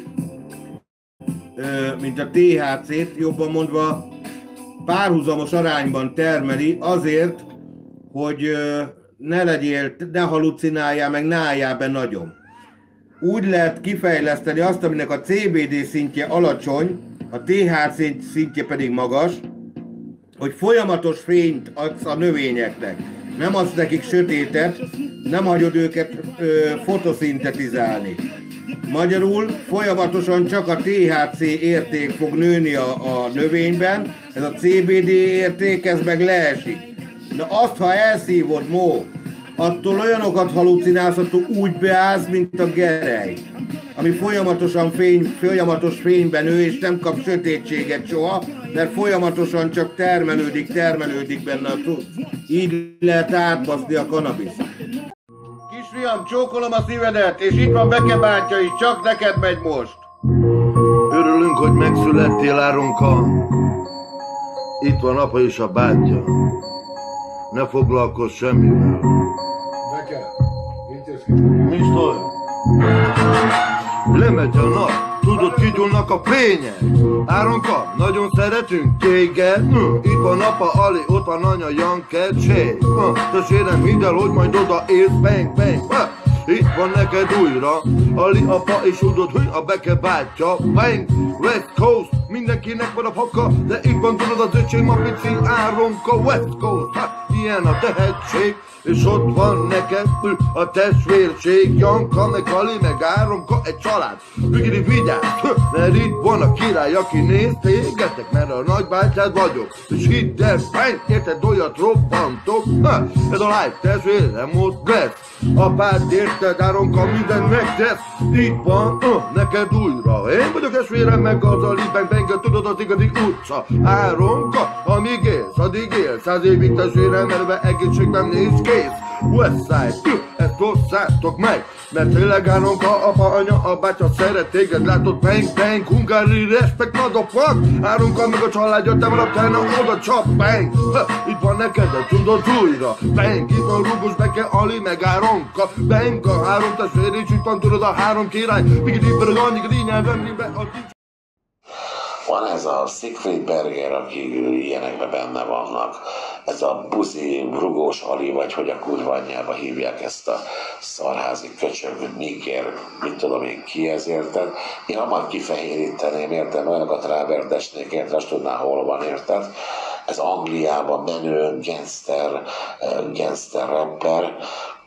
mint a THC-t, jobban mondva párhuzamos arányban termeli azért, hogy ne halucináljál, meg ne álljál be nagyon. Úgy lehet kifejleszteni azt, aminek a CBD szintje alacsony, a THC szintje pedig magas, hogy folyamatos fényt adsz a növényeknek. Nem adsz nekik sötétet, nem hagyod őket fotoszintetizálni. Magyarul folyamatosan csak a THC érték fog nőni a növényben, ez a CBD érték, ez meg leesik. Na azt, ha elszívod, attól olyanokat halucinálsz, attól úgy beállsz, mint a gerej, ami folyamatos fényben nő, és nem kap sötétséget soha, mert folyamatosan csak termelődik benne a cucc. Így lehet átbaszni a kanabiszt. Kisfiam, csókolom a szívedet, és itt van Beke bátyja is, csak neked megy most. Örülünk, hogy megszülettél, Áronka. Itt van apa és a bátyja. Ne foglalkozz semmivel. Beke, intézkedj. Mi szól? Lemegy a nap, tudod, kigyúlnak a fények. Áronka, nagyon szeretünk téged. Itt van apa Ali, ott van anya Janke, Csé. Testvérem, hidd el, hogy majd oda élsz, bang, bang. Itt van neked újra Ali apa, és tudod, hogy a Beke bátyja. Bang, West Coast, mindenkinek van a haka, de itt van, tudod, az öcsém, a pici Áronka. West Coast, ilyen a tehetség. És ott van neked a testvérség, Janka, meg Ali, meg Áronka, egy család. Ügyri, vigyázz, mert itt van a király, aki néz tégetek, mert a nagybátyád vagyok. És hidd el, érted, olyat robbantok, ez a live testvérem ott lesz. Apád, érted, Áronka, mindent megtesz. Itt van, neked újra. Én vagyok testvérem, meg az Ali, bang, tudod, az igazi utca. Áronka, amíg élsz, addig élsz. 100 évig testvérem, mert egészségben néz kész. Westside, ezt osszátok meg, mert tényleg Áronka, apa, anya, a bátya szeret téged, látod, bang, Hungary, respect, motherfuck. Áronka meg a családja, te van a oda csap, bang. Itt van neked, de tudod újra, bang. Itt van Rugos, Beke, Ali, meg Áronka, bang. A három testvér, és itt van, tudod, a három király. Migidibber, a ganyigri, nyelvemlibe, a Van ez a Siegfried Berger, akik ilyenekben benne vannak. Ez a buzi, Rugós Ali, vagy hogy a kurva anyjába hívják ezt a szarházi köcsög, Niger, mit tudom én ki ez, érted? Én hamar kifehéríteném, érted? Olyanokat ráberdesnék, érted? Azt tudná, hol van, érted? Ez Angliában menő gangster rapper.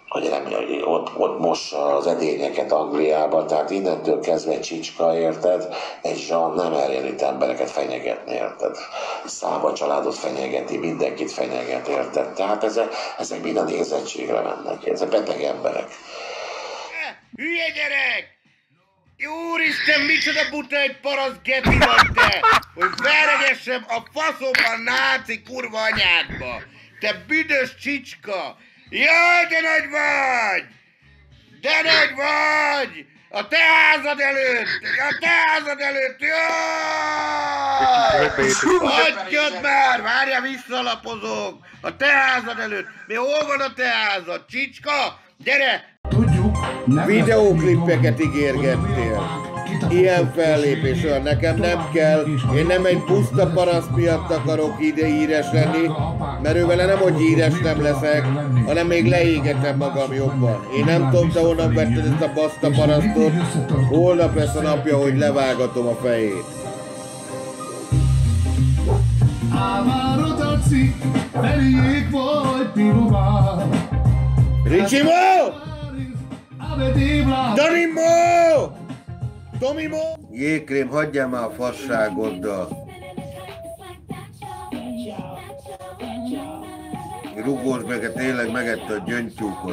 hogy ott mossa az edényeket Angliában, tehát innentől kezdve Csicska, érted, egy Jean nem elérít embereket fenyegetni, érted? Szába családot fenyegeti, mindenkit fenyeget, érted? Tehát ezek mind a nézettségre mennek, ezek beteg emberek. Hülye gyerek! Úristen, micsoda buta egy parasz geci vagy te! Hogy veregessem a faszomban náci kurva anyádba! Te büdös Csicska! Jaj, de nagy vagy! De nagy vagy! A te házad előtt! A te házad előtt! Jaj! Hagyjad már! Várja, visszalapozok! A te házad előtt! Mi hol van a te házad? Csicska? Gyere! Videóklippeket ígérgettél. Ilyen fellépésről nekem nem kell. Én nem egy puszta paraszt miatt akarok ide híres lenni, mert ő vele nem, hogy híres nem leszek, hanem még leégetem magam jobban. Én nem tudom, te honnan vetted ezt a baszta parasztot. Holnap lesz a napja, hogy levágatom a fejét. Ricsimo! Danimo! Tomimo! Jégkrém, hagyjál már a fasságoddal. Rugós meg, tényleg megette a gyöngytyúkot.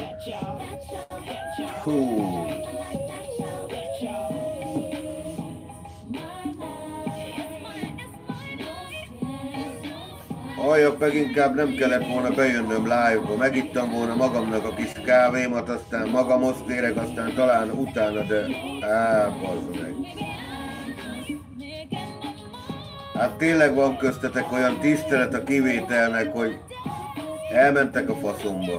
Hú. Halljak meg, inkább nem kellett volna bejönnöm live-ba. Megittam volna magamnak a kis kávémat, aztán magamhoz térek, aztán talán utána, de... bazd meg. Hát tényleg van köztetek olyan tisztelet a kivételnek, hogy elmentek a faszomba.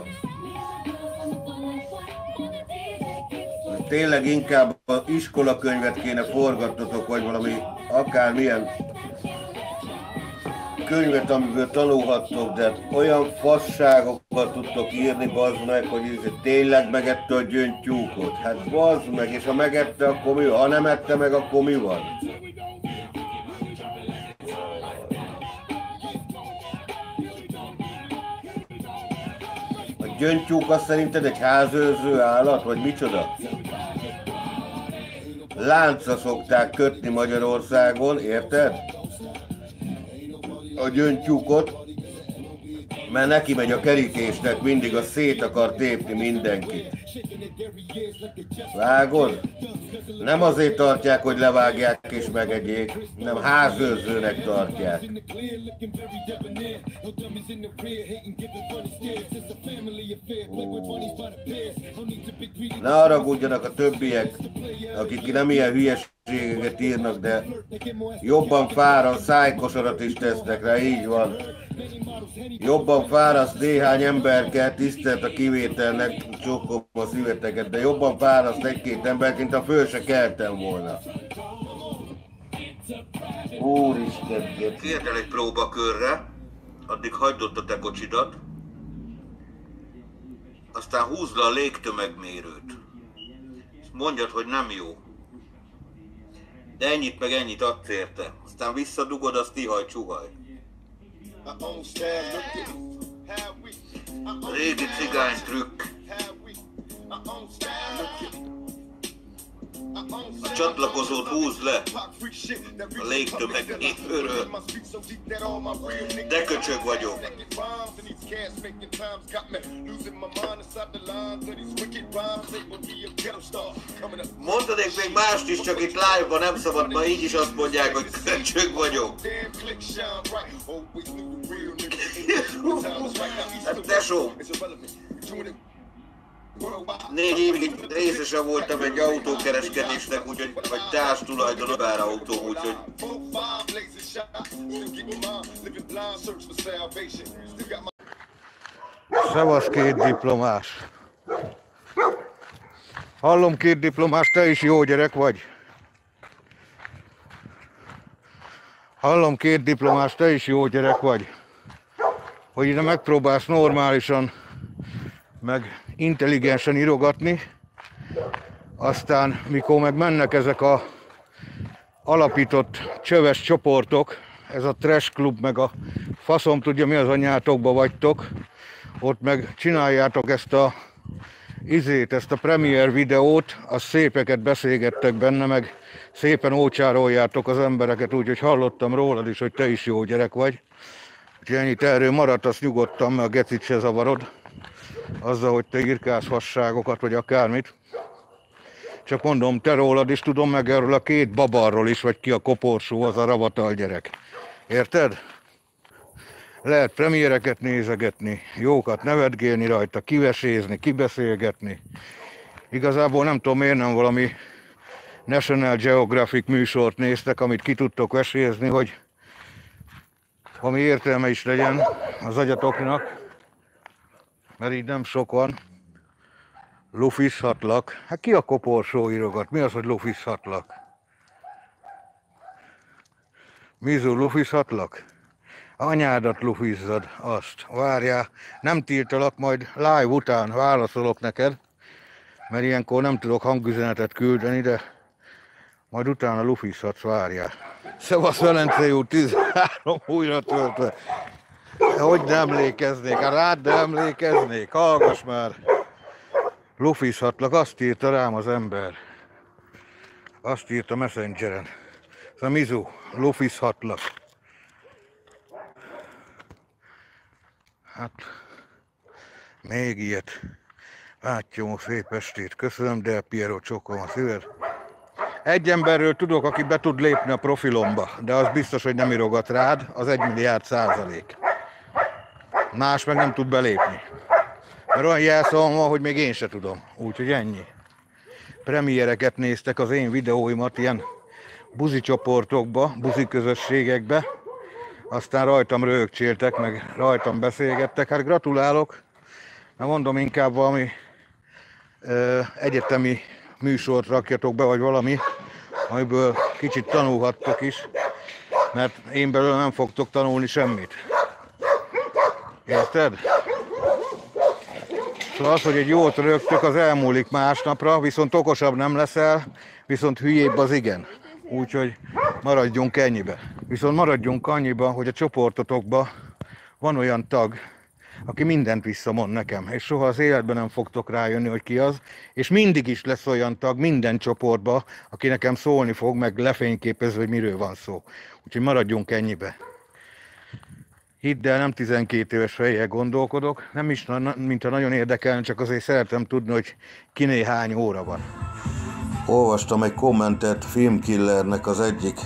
Tényleg inkább az iskolakönyvet kéne forgatnotok, vagy valami akármilyen könyvet, amiből tanulhattok, de olyan fasságokat tudtok írni, bazd meg, hogy ez tényleg megette a gyöngytyúkot. Hát bazd meg, és ha megette, akkor mi van? Ha nem ette meg, akkor mi van? A gyöngytyúk azt szerinted egy házőrző állat, vagy micsoda? Láncra szokták kötni Magyarországon, érted? A gyöngytyúkot, mert neki megy a kerítésnek, mindig a szét akar tépni mindenkit. Vágod? Nem azért tartják, hogy levágják és megegyék, nem házőrzőnek tartják. Ne haragudjanak a többiek, akik nem ilyen hülyeségeket írnak, de jobban fáraszt, szájkosarat is tesznek rá, így van. Jobban fáraszt néhány emberkel, tisztelt a kivételnek, csókolom a szíveteket, de jobban fáraszt egy-két emberként, ha föl se keltem volna. Úristen, térd el egy próbakörre, addig hagyd ott a te kocsidat, aztán húzd le a légtömegmérőt. Mondjad, hogy nem jó. De ennyit meg ennyit adsz érte. Aztán visszadugod, azt ihaj csuhaj. Régi cigány trükk. A csatlakozót húzd le a légtömegmérőről. De köcsög vagyok. Mondanék még mást is, csak itt live-ban nem szabad, ma így is azt mondják, hogy köcsög vagyok. Hát tesó, 4 évig részese voltam egy autókereskedésnek, úgyhogy vagy társtulajdon bárautó, úgyhogy... Szevasz, két diplomás. Hallom, két diplomás, te is jó gyerek vagy. Hallom, két diplomás, te is jó gyerek vagy. Hogy ide megpróbálsz normálisan, meg intelligensen írogatni, aztán mikor meg mennek ezek a alapított csöves csoportok, ez a trash klub, meg a faszom tudja mi az anyátokba vagytok, ott meg csináljátok ezt a ezt a premier videót, az szépeket beszélgettek benne, meg szépen ócsároljátok az embereket, úgyhogy hallottam rólad is, hogy te is jó gyerek vagy. Úgyhogy ennyit erről maradtasz nyugodtan, mert a gecit se zavarod. Azzal, hogy te írkálsz fasságokat, vagy akármit. Csak mondom, te rólad is tudom, meg erről a két babarról is, vagy ki a koporsó, az a ravatal gyerek. Érted? Lehet premiereket nézegetni, jókat nevetgélni rajta, kivesézni, kibeszélgetni. Igazából nem tudom, miért nem valami National Geographic műsort néztek, amit ki tudtok vesézni, hogy ami értelme is legyen az agyatoknak, mert így nem sok van. Lufizhatlak. Hát ki a koporsó írogat? Mi az, hogy lufizhatlak? Mizu, lufizhatlak? Anyádat lufizzad, azt. Várjál, nem tiltalak, majd live után válaszolok neked, mert ilyenkor nem tudok hangüzenetet küldeni, de majd utána lufizhatsz, várjál. Szevasz Velencei út 13 újra töltve. Hogy ne emlékeznék? Hát rád ne emlékeznék, hallgass már. Lufizhatlak, azt írta rám az ember. Azt írta Messengeren. Szóval Mizu, lufizhatlak. Hát, még ilyet. Látjom, szép estét. Köszönöm, Del Piero, csókolom a szíved. Egy emberről tudok, aki be tud lépni a profilomba, de az biztos, hogy nem írogat rád, az 1 milliárd %. Más meg nem tud belépni. Mert olyan jelszavam van, hogy még én se tudom. Úgyhogy ennyi. Premiereket néztek az én videóimat ilyen buzi csoportokba, buzi közösségekbe. Aztán rajtam röhögcséltek, meg rajtam beszélgettek. Hát gratulálok. Na mondom, inkább valami egyetemi műsort rakjatok be, vagy valami, amiből kicsit tanulhattok is. Mert én belőle nem fogtok tanulni semmit. Érted? Szóval az, hogy egy jót rögtök, az elmúlik másnapra, viszont okosabb nem leszel, viszont hülyébb az igen. Úgyhogy maradjunk ennyibe. Viszont maradjunk annyiba, hogy a csoportotokban van olyan tag, aki mindent visszamond nekem, és soha az életben nem fogtok rájönni, hogy ki az, és mindig is lesz olyan tag minden csoportban, aki nekem szólni fog, meg lefényképezve, hogy miről van szó. Úgyhogy maradjunk ennyibe. Hidd el, nem 12 éves fejjel gondolkodok, nem is, mintha nagyon érdekelne, csak azért szeretem tudni, hogy kiné hány óra van. Olvastam egy kommentet Filmkillernek az egyik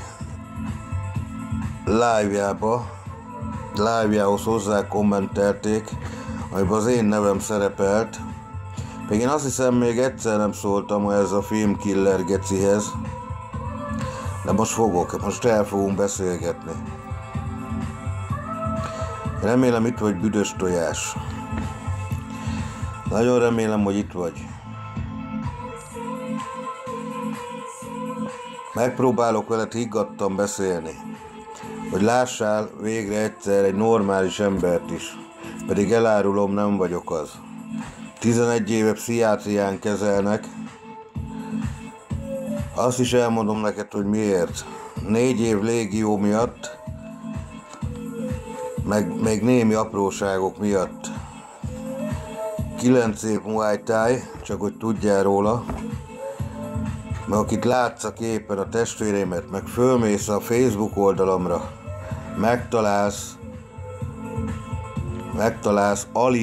live-jához hozzá kommentelték, amiben az én nevem szerepelt. Még én azt hiszem, még egyszer nem szóltam ez a Filmkiller gecihez, de most el fogunk beszélgetni. Remélem itt vagy, büdös tojás. Nagyon remélem, hogy itt vagy. Megpróbálok veled higgadtan beszélni, hogy lássál végre egyszer egy normális embert is. Pedig elárulom, nem vagyok az. 11 éve pszichiátrián kezelnek. Azt is elmondom neked, hogy miért. 4 év légió miatt, meg még némi apróságok miatt. 9 év Muay Thai, csak hogy tudjál róla. Mert akit látsz a képen, a testvéreimet, meg fölmész a Facebook oldalamra, megtalálsz Ali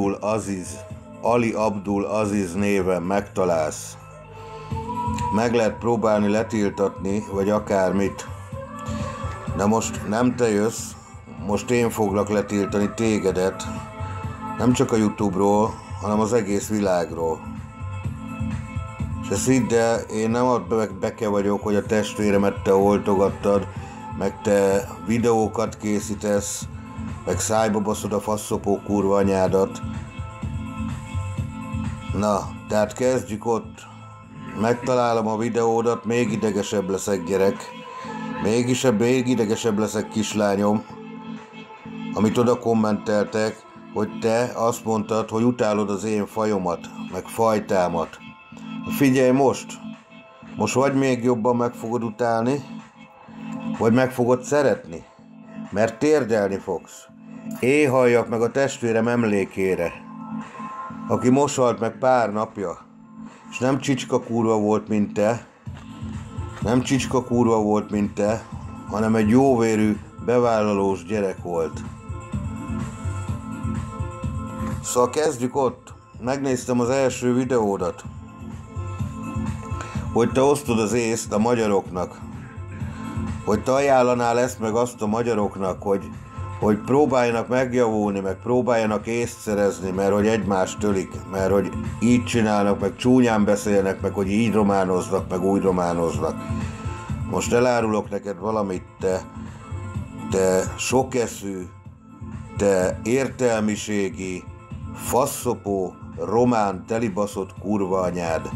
Abdul Aziz néven megtalálsz. Meg lehet próbálni letiltatni, vagy akármit. De most nem te jössz, most én foglak letiltani tégedet. Nem csak a YouTube-ról, hanem az egész világról. És ezt hidd el, én nem ott beke vagyok, hogy a testvéremet te oltogattad, meg te videókat készítesz, meg szájba baszod a faszopó kurva anyádat. Na, tehát kezdjük ott. Megtalálom a videódat, még idegesebb leszek, gyerek. Még idegesebb leszek, kislányom. Amit oda kommenteltek, hogy te azt mondtad, hogy utálod az én fajomat, meg fajtámat. Figyelj most vagy még jobban meg fogod utálni, vagy meg fogod szeretni, mert térdelni fogsz. Éhajjak meg a testvérem emlékére. aki most halt meg pár napja, és nem csicska kurva volt, mint te, nem csicska kurva volt, mint te, hanem egy jóvérű, bevállalós gyerek volt. Szóval kezdjük ott. Megnéztem az első videódat, hogy te osztod az észt a magyaroknak, hogy te ajánlanál ezt meg azt a magyaroknak, hogy próbáljanak megjavulni, meg próbáljanak észt szerezni, mert hogy egymást tölik, mert hogy így csinálnak, meg csúnyán beszélnek, meg hogy így románoznak, meg úgy románoznak. Most elárulok neked valamit, te sokeszű, te értelmiségi, faszopó, román, telibaszott kurva anyád.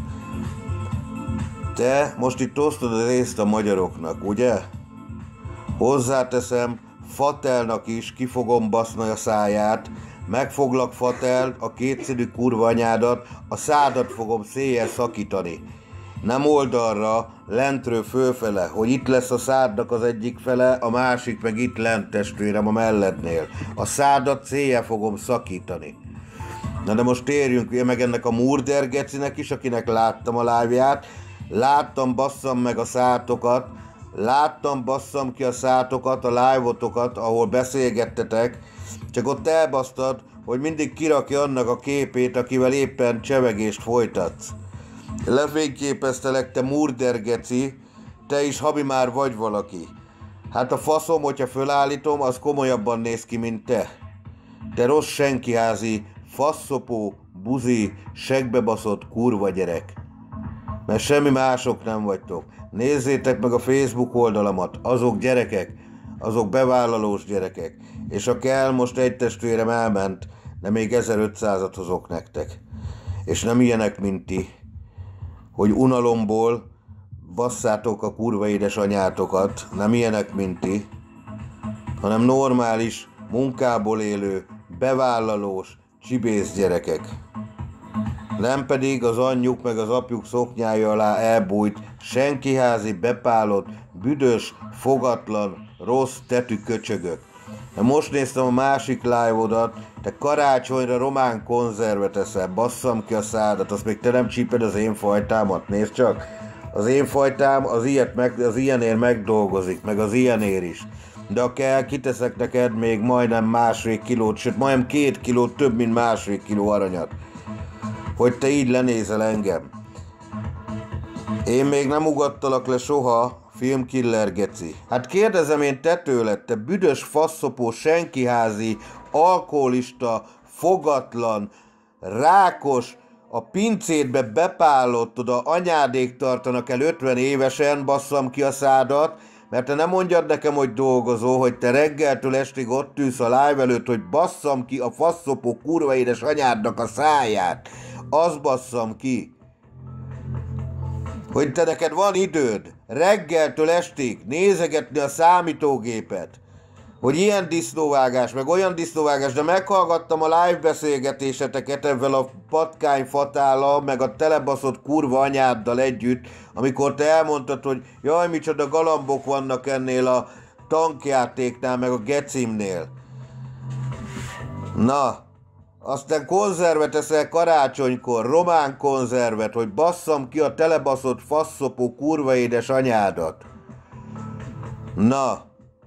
Te most itt osztod az észt a magyaroknak, ugye? Hozzáteszem, Fatelnak is ki fogom baszni a száját, megfoglak Fatel, a kétszínű kurva anyádat, a szádat fogom széjjel szakítani. Nem oldalra, lentről fölfele, hogy itt lesz a szádnak az egyik fele, a másik meg itt lent, testvérem, a mellednél. A szádat széjjel fogom szakítani. Na de most térjünk meg ennek a Murder gecinek is, akinek láttam a live-ját. Láttam, basszam meg a szátokat, láttam, basszam ki a szátokat, a live-otokat, ahol beszélgettetek, csak ott elbasztad, hogy mindig kirakja annak a képét, akivel éppen csevegést folytatsz. Lefényképeztelek, te Murder geci, te is habi már vagy valaki. Hát a faszom, hogyha fölállítom, az komolyabban néz ki, mint te. Te rossz senkiházi, faszopó, buzi, segbebaszott kurva gyerek. Mert semmi mások nem vagytok. Nézzétek meg a Facebook oldalamat, azok gyerekek, azok bevállalós gyerekek. És ha kell, most egy testvérem elment, de még 1500-at hozok nektek. És nem ilyenek, mint ti, hogy unalomból basszátok a kurva édesanyátokat, nem ilyenek, mint ti, hanem normális, munkából élő, bevállalós, csibész gyerekek. Nem pedig az anyjuk meg az apjuk szoknyája alá elbújt, senkiházi, bepálott, büdös, fogatlan, rossz tetű köcsögök. De most néztem a másik live-odat, te karácsonyra román konzervet eszel, basszam ki a szádat, azt még te nem csíped az én fajtámat, nézd csak. Az én fajtám az ilyenért megdolgozik, meg az ilyenért is. De ha kell, kiteszek neked még majdnem 1,5 kilót, sőt majdnem 2 kilót, több mint 1,5 kiló aranyat. Hogy te így lenézel engem. Én még nem ugattalak le soha, filmkiller geci. Hát kérdezem én te tőled, te büdös faszopó, senkiházi, alkoholista, fogatlan, rákos, a pincétbe bepálott, oda anyádék tartanak el 50 évesen, basszam ki a szádat, mert te nem mondjad nekem, hogy dolgozol, hogy te reggeltől estig ott ülsz a live előtt, hogy basszam ki a faszopó kurva édes anyádnak a száját. Az basszam ki. Hogy te neked van időd reggeltől estig nézegetni a számítógépet, hogy ilyen disznóvágás, meg olyan disznóvágás, de meghallgattam a live beszélgetéseteket ebben a patkány fatállal, meg a telebaszott kurva anyáddal együtt, amikor te elmondtad, hogy jaj, micsoda galambok vannak ennél a tankjátéknál, meg a gecimnél. Na, aztán konzervet eszel karácsonykor, román konzervet, hogy basszam ki a telebaszott faszopó kurva édes anyádat. Na,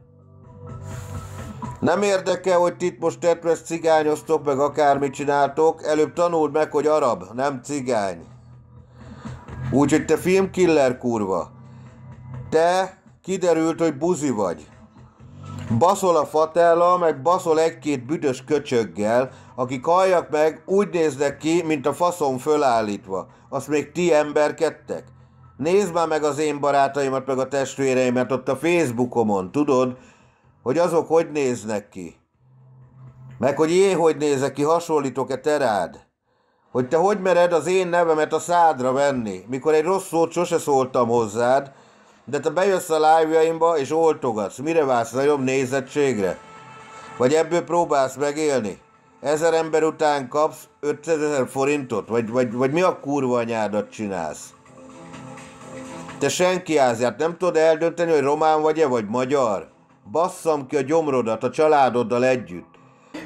nem érdekel, hogy ti itt most tetvesz cigányoztok, meg akármit csináltok, előbb tanuld meg, hogy arab, nem cigány. Úgyhogy te filmkiller kurva. Te kiderült, hogy buzi vagy. Baszol a Fatellal, meg baszol egy-két büdös köcsöggel, akik halljak meg, úgy néznek ki, mint a faszom fölállítva. Azt még ti emberkedtek? Nézd már meg az én barátaimat, meg a testvéreimet ott a Facebookomon, tudod, hogy azok hogy néznek ki. Meg hogy én hogy nézek ki, hasonlítok-e te rád. Hogy te hogy mered az én nevemet a szádra venni, mikor egy rossz szót sose szóltam hozzád, de te bejössz a live-jaimba és oltogatsz. Mire vársz, a jobb nézettségre? Vagy ebből próbálsz megélni? 1000 ember után kapsz 500 000 forintot? Vagy mi a kurva anyádat csinálsz? Te senkiázját, nem tudod eldönteni, hogy román vagy-e, vagy magyar? Basszam ki a gyomrodat a családoddal együtt.